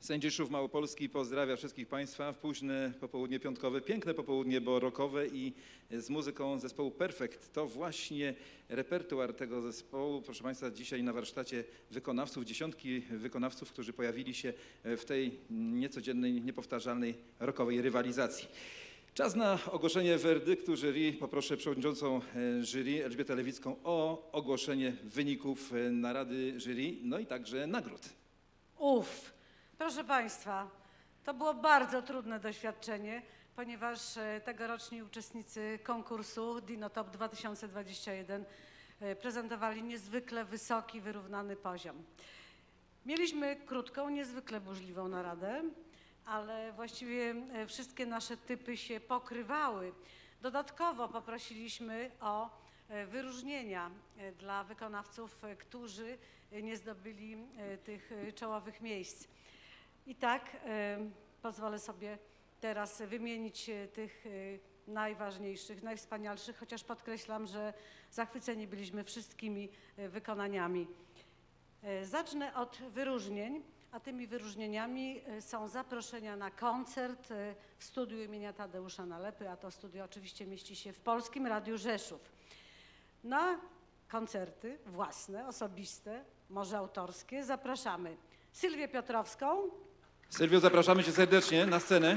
Sędziszów Małopolski pozdrawia wszystkich Państwa w późne popołudnie piątkowe, piękne popołudnie, bo rockowe i z muzyką zespołu Perfekt. To właśnie repertuar tego zespołu. Proszę Państwa, dzisiaj na warsztacie wykonawców, dziesiątki wykonawców, którzy pojawili się w tej niecodziennej, niepowtarzalnej rockowej rywalizacji. Czas na ogłoszenie werdyktu jury. Poproszę przewodniczącą jury Elżbietę Lewicką o ogłoszenie wyników narady jury, no i także nagród. Uf, proszę Państwa, to było bardzo trudne doświadczenie, ponieważ e, tegoroczni uczestnicy konkursu Dinotop dwa tysiące dwadzieścia jeden e, prezentowali niezwykle wysoki, wyrównany poziom. Mieliśmy krótką, niezwykle burzliwą naradę, ale właściwie e, wszystkie nasze typy się pokrywały. Dodatkowo poprosiliśmy o e, wyróżnienia e, dla wykonawców, e, którzy e, nie zdobyli e, tych e, czołowych miejsc. I tak e, pozwolę sobie teraz wymienić e, tych e, najważniejszych, najwspanialszych, chociaż podkreślam, że zachwyceni byliśmy wszystkimi e, wykonaniami. E, zacznę od wyróżnień, a tymi wyróżnieniami e, są zaproszenia na koncert e, w studiu imienia Tadeusza Nalepy, a to studio oczywiście mieści się w Polskim Radiu Rzeszów. Na koncerty własne, osobiste, może autorskie zapraszamy Sylwię Piotrowską. Sylwio, zapraszamy Cię serdecznie na scenę.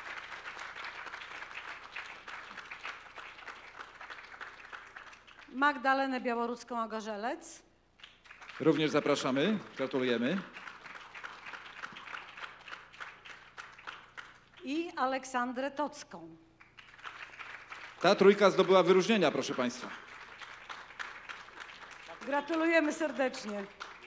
Magdalenę Białorudzką-Ogorzelec. Również zapraszamy, gratulujemy. I Aleksandrę Tocką. Ta trójka zdobyła wyróżnienia, proszę Państwa. Gratulujemy serdecznie.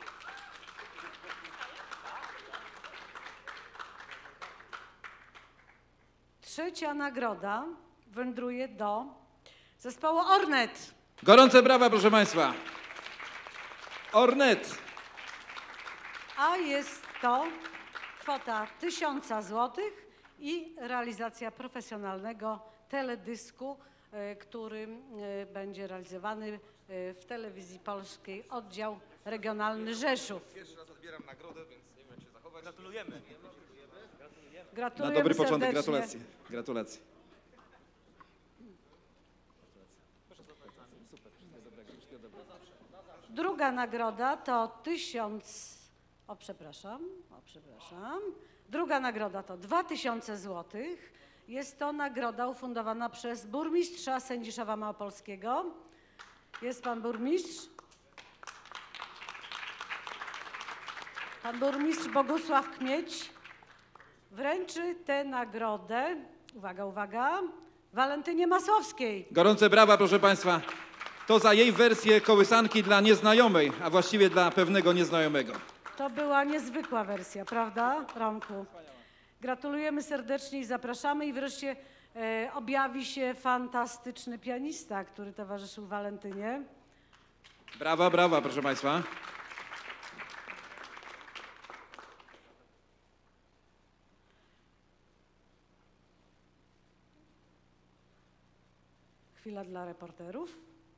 Trzecia nagroda wędruje do zespołu Ornet. Gorące brawa, proszę Państwa. Ornet. A jest to kwota tysiąca złotych i realizacja profesjonalnego teledysku, e, który e, będzie realizowany e, w Telewizji Polskiej, oddział regionalny Rzeszów. Pierwszy raz odbieram nagrodę, więc nie wiem jak się zachować. Gratulujemy. Gratulujemy Na dobry początek, serdecznie. gratulacje. Gratulacje. Druga nagroda to tysiąc, o przepraszam, o przepraszam. Druga nagroda to dwa tysiące złotych. Jest to nagroda ufundowana przez burmistrza Sędziszowa Małopolskiego. Jest pan burmistrz? Pan burmistrz Bogusław Kmieć wręczy tę nagrodę, uwaga, uwaga, Walentynie Masłowskiej. Gorące brawa, proszę Państwa. To za jej wersję kołysanki dla nieznajomej, a właściwie dla pewnego nieznajomego. To była niezwykła wersja, prawda, Romku? Gratulujemy serdecznie i zapraszamy. I wreszcie e, objawi się fantastyczny pianista, który towarzyszył Walentynie. Brawa, brawa, proszę Państwa. Chwila dla reporterów.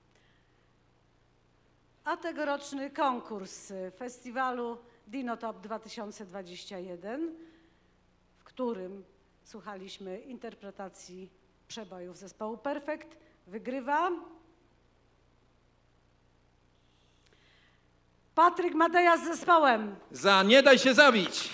A tegoroczny konkurs festiwalu Dinotop dwa tysiące dwadzieścia jeden, w którym słuchaliśmy interpretacji przebojów zespołu Perfekt, wygrywa Patryk Mateja z zespołem. Za Nie daj się zabić.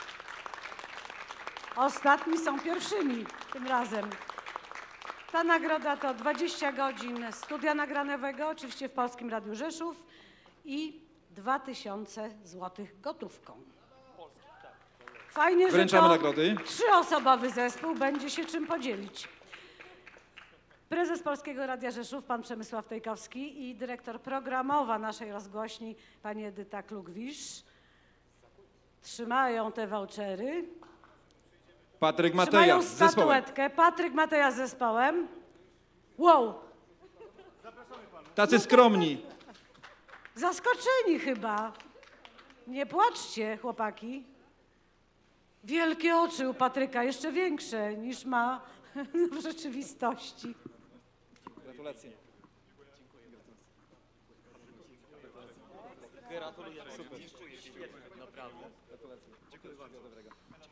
Ostatni są pierwszymi tym razem. Ta nagroda to dwadzieścia godzin studia nagranowego, oczywiście w Polskim Radiu Rzeszów i dwa tysiące złotych gotówką. Fajnie, Wręczamy że to nagrody. trzyosobowy zespół będzie się czym podzielić. Prezes Polskiego Radia Rzeszów, pan Przemysław Tejkowski i dyrektor programowa naszej rozgłośni, pani Edyta Klugwisz, trzymają te vouchery. Patryk Mateja Trzymają z zespołem. statuetkę. Patryk Mateja z zespołem. Wow! Tacy skromni. Zaskoczeni chyba. Nie płaczcie, chłopaki. Wielkie oczy u Patryka, jeszcze większe niż ma w rzeczywistości. Gratulacje. Gratulujemy. Super. Świetnie. Brawo. Gratulacje. Dziękuję bardzo. Dobrego.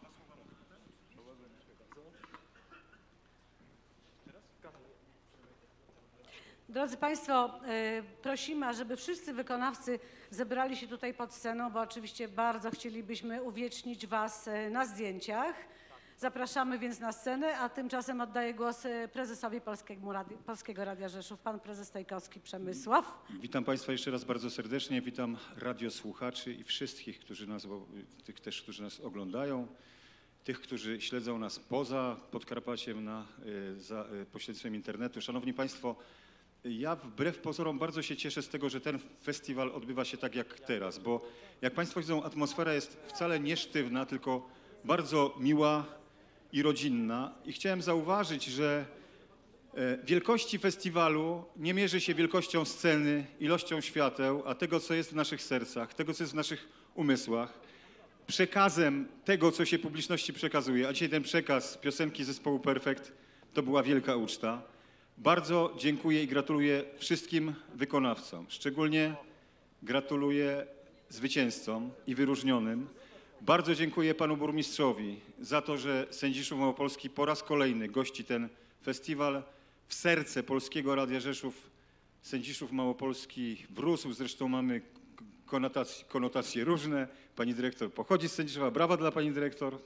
Drodzy Państwo, e, prosimy, ażeby wszyscy wykonawcy zebrali się tutaj pod sceną, bo oczywiście bardzo chcielibyśmy uwiecznić Was e, na zdjęciach. Zapraszamy więc na scenę, a tymczasem oddaję głos e, prezesowi Polskiego Radia, Polskiego Radia Rzeszów, pan prezes Stajkowski Przemysław. Witam Państwa jeszcze raz bardzo serdecznie, witam radiosłuchaczy i wszystkich, którzy nas, tych też, którzy nas oglądają, tych, którzy śledzą nas poza Podkarpaciem na, za pośrednictwem internetu. Szanowni Państwo, ja wbrew pozorom bardzo się cieszę z tego, że ten festiwal odbywa się tak jak teraz, bo jak Państwo widzą, atmosfera jest wcale nie sztywna, tylko bardzo miła i rodzinna. I chciałem zauważyć, że wielkości festiwalu nie mierzy się wielkością sceny, ilością świateł, a tego, co jest w naszych sercach, tego, co jest w naszych umysłach, przekazem tego, co się publiczności przekazuje. A dzisiaj ten przekaz piosenki zespołu Perfekt to była wielka uczta. Bardzo dziękuję i gratuluję wszystkim wykonawcom. Szczególnie gratuluję zwycięzcom i wyróżnionym. Bardzo dziękuję panu burmistrzowi za to, że Sędziszów Małopolski po raz kolejny gości ten festiwal. W serce Polskiego Radia Rzeszów Sędziszów Małopolski wrósł. Zresztą mamy konotacje, konotacje różne. Pani dyrektor pochodzi z Sędziszowa. Brawa dla pani dyrektor.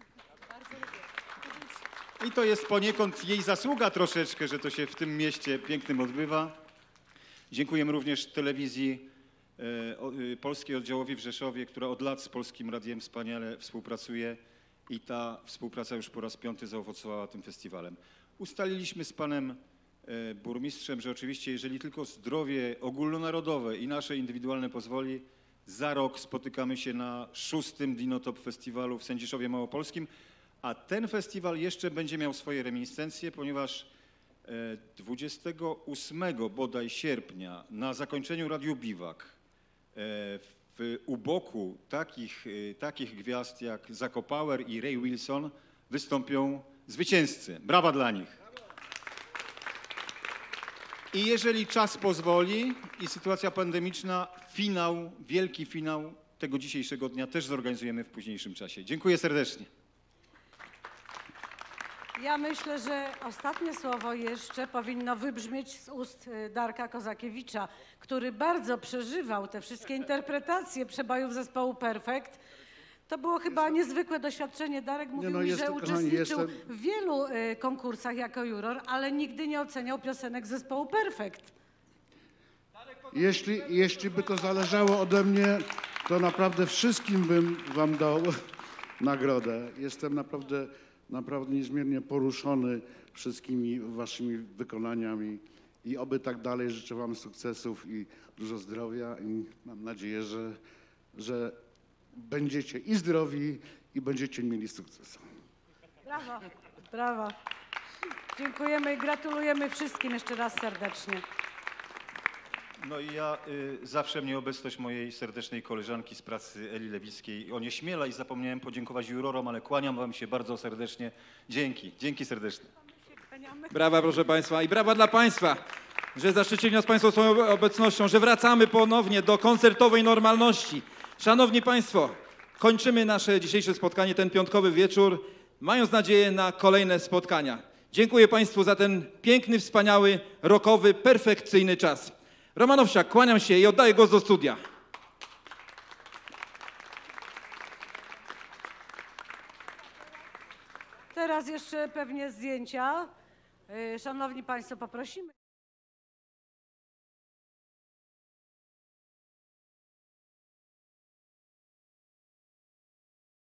I to jest poniekąd jej zasługa troszeczkę, że to się w tym mieście pięknym odbywa. Dziękujemy również telewizji e, o, e, Polskiej Oddziałowi w Rzeszowie, która od lat z Polskim Radiem wspaniale współpracuje i ta współpraca już po raz piąty zaowocowała tym festiwalem. Ustaliliśmy z panem e, burmistrzem, że oczywiście jeżeli tylko zdrowie ogólnonarodowe i nasze indywidualne pozwoli, za rok spotykamy się na szóstym Dinotop Festiwalu w Sędziszowie Małopolskim. A ten festiwal jeszcze będzie miał swoje reminiscencje, ponieważ dwudziestego ósmego bodaj sierpnia na zakończeniu Radiu Biwak w u boku takich, takich gwiazd jak Zaco Power i Ray Wilson wystąpią zwycięzcy. Brawa dla nich. I jeżeli czas pozwoli i sytuacja pandemiczna, finał, wielki finał tego dzisiejszego dnia też zorganizujemy w późniejszym czasie. Dziękuję serdecznie. Ja myślę, że ostatnie słowo jeszcze powinno wybrzmieć z ust Darka Kozakiewicza, który bardzo przeżywał te wszystkie interpretacje przebojów zespołu Perfekt. To było chyba niezwykłe doświadczenie. Darek mówił no, mi, jestem, że kochani, uczestniczył jestem... w wielu y, konkursach jako juror, ale nigdy nie oceniał piosenek zespołu Perfekt. Jeśli, jeśli by to zależało ode mnie, to naprawdę wszystkim bym wam dał nagrodę. Jestem naprawdę, naprawdę niezmiernie poruszony wszystkimi waszymi wykonaniami i oby tak dalej. Życzę wam sukcesów i dużo zdrowia i mam nadzieję, że, że będziecie i zdrowi i będziecie mieli sukces. Brawo, brawo. Dziękujemy i gratulujemy wszystkim jeszcze raz serdecznie. No i ja y, zawsze mnie obecność mojej serdecznej koleżanki z pracy Eli Lewickiej onieśmiela i zapomniałem podziękować jurorom, ale kłaniam wam się bardzo serdecznie. Dzięki, dzięki serdecznie. Brawa, proszę Państwa, i brawa dla Państwa, że zaszczycili nas Państwo swoją obecnością, że wracamy ponownie do koncertowej normalności. Szanowni Państwo, kończymy nasze dzisiejsze spotkanie, ten piątkowy wieczór, mając nadzieję na kolejne spotkania. Dziękuję Państwu za ten piękny, wspaniały, rockowy, perfekcyjny czas. Roman Owsiak, kłaniam się i oddaję głos do studia. Teraz jeszcze pewnie zdjęcia. Szanowni Państwo, poprosimy.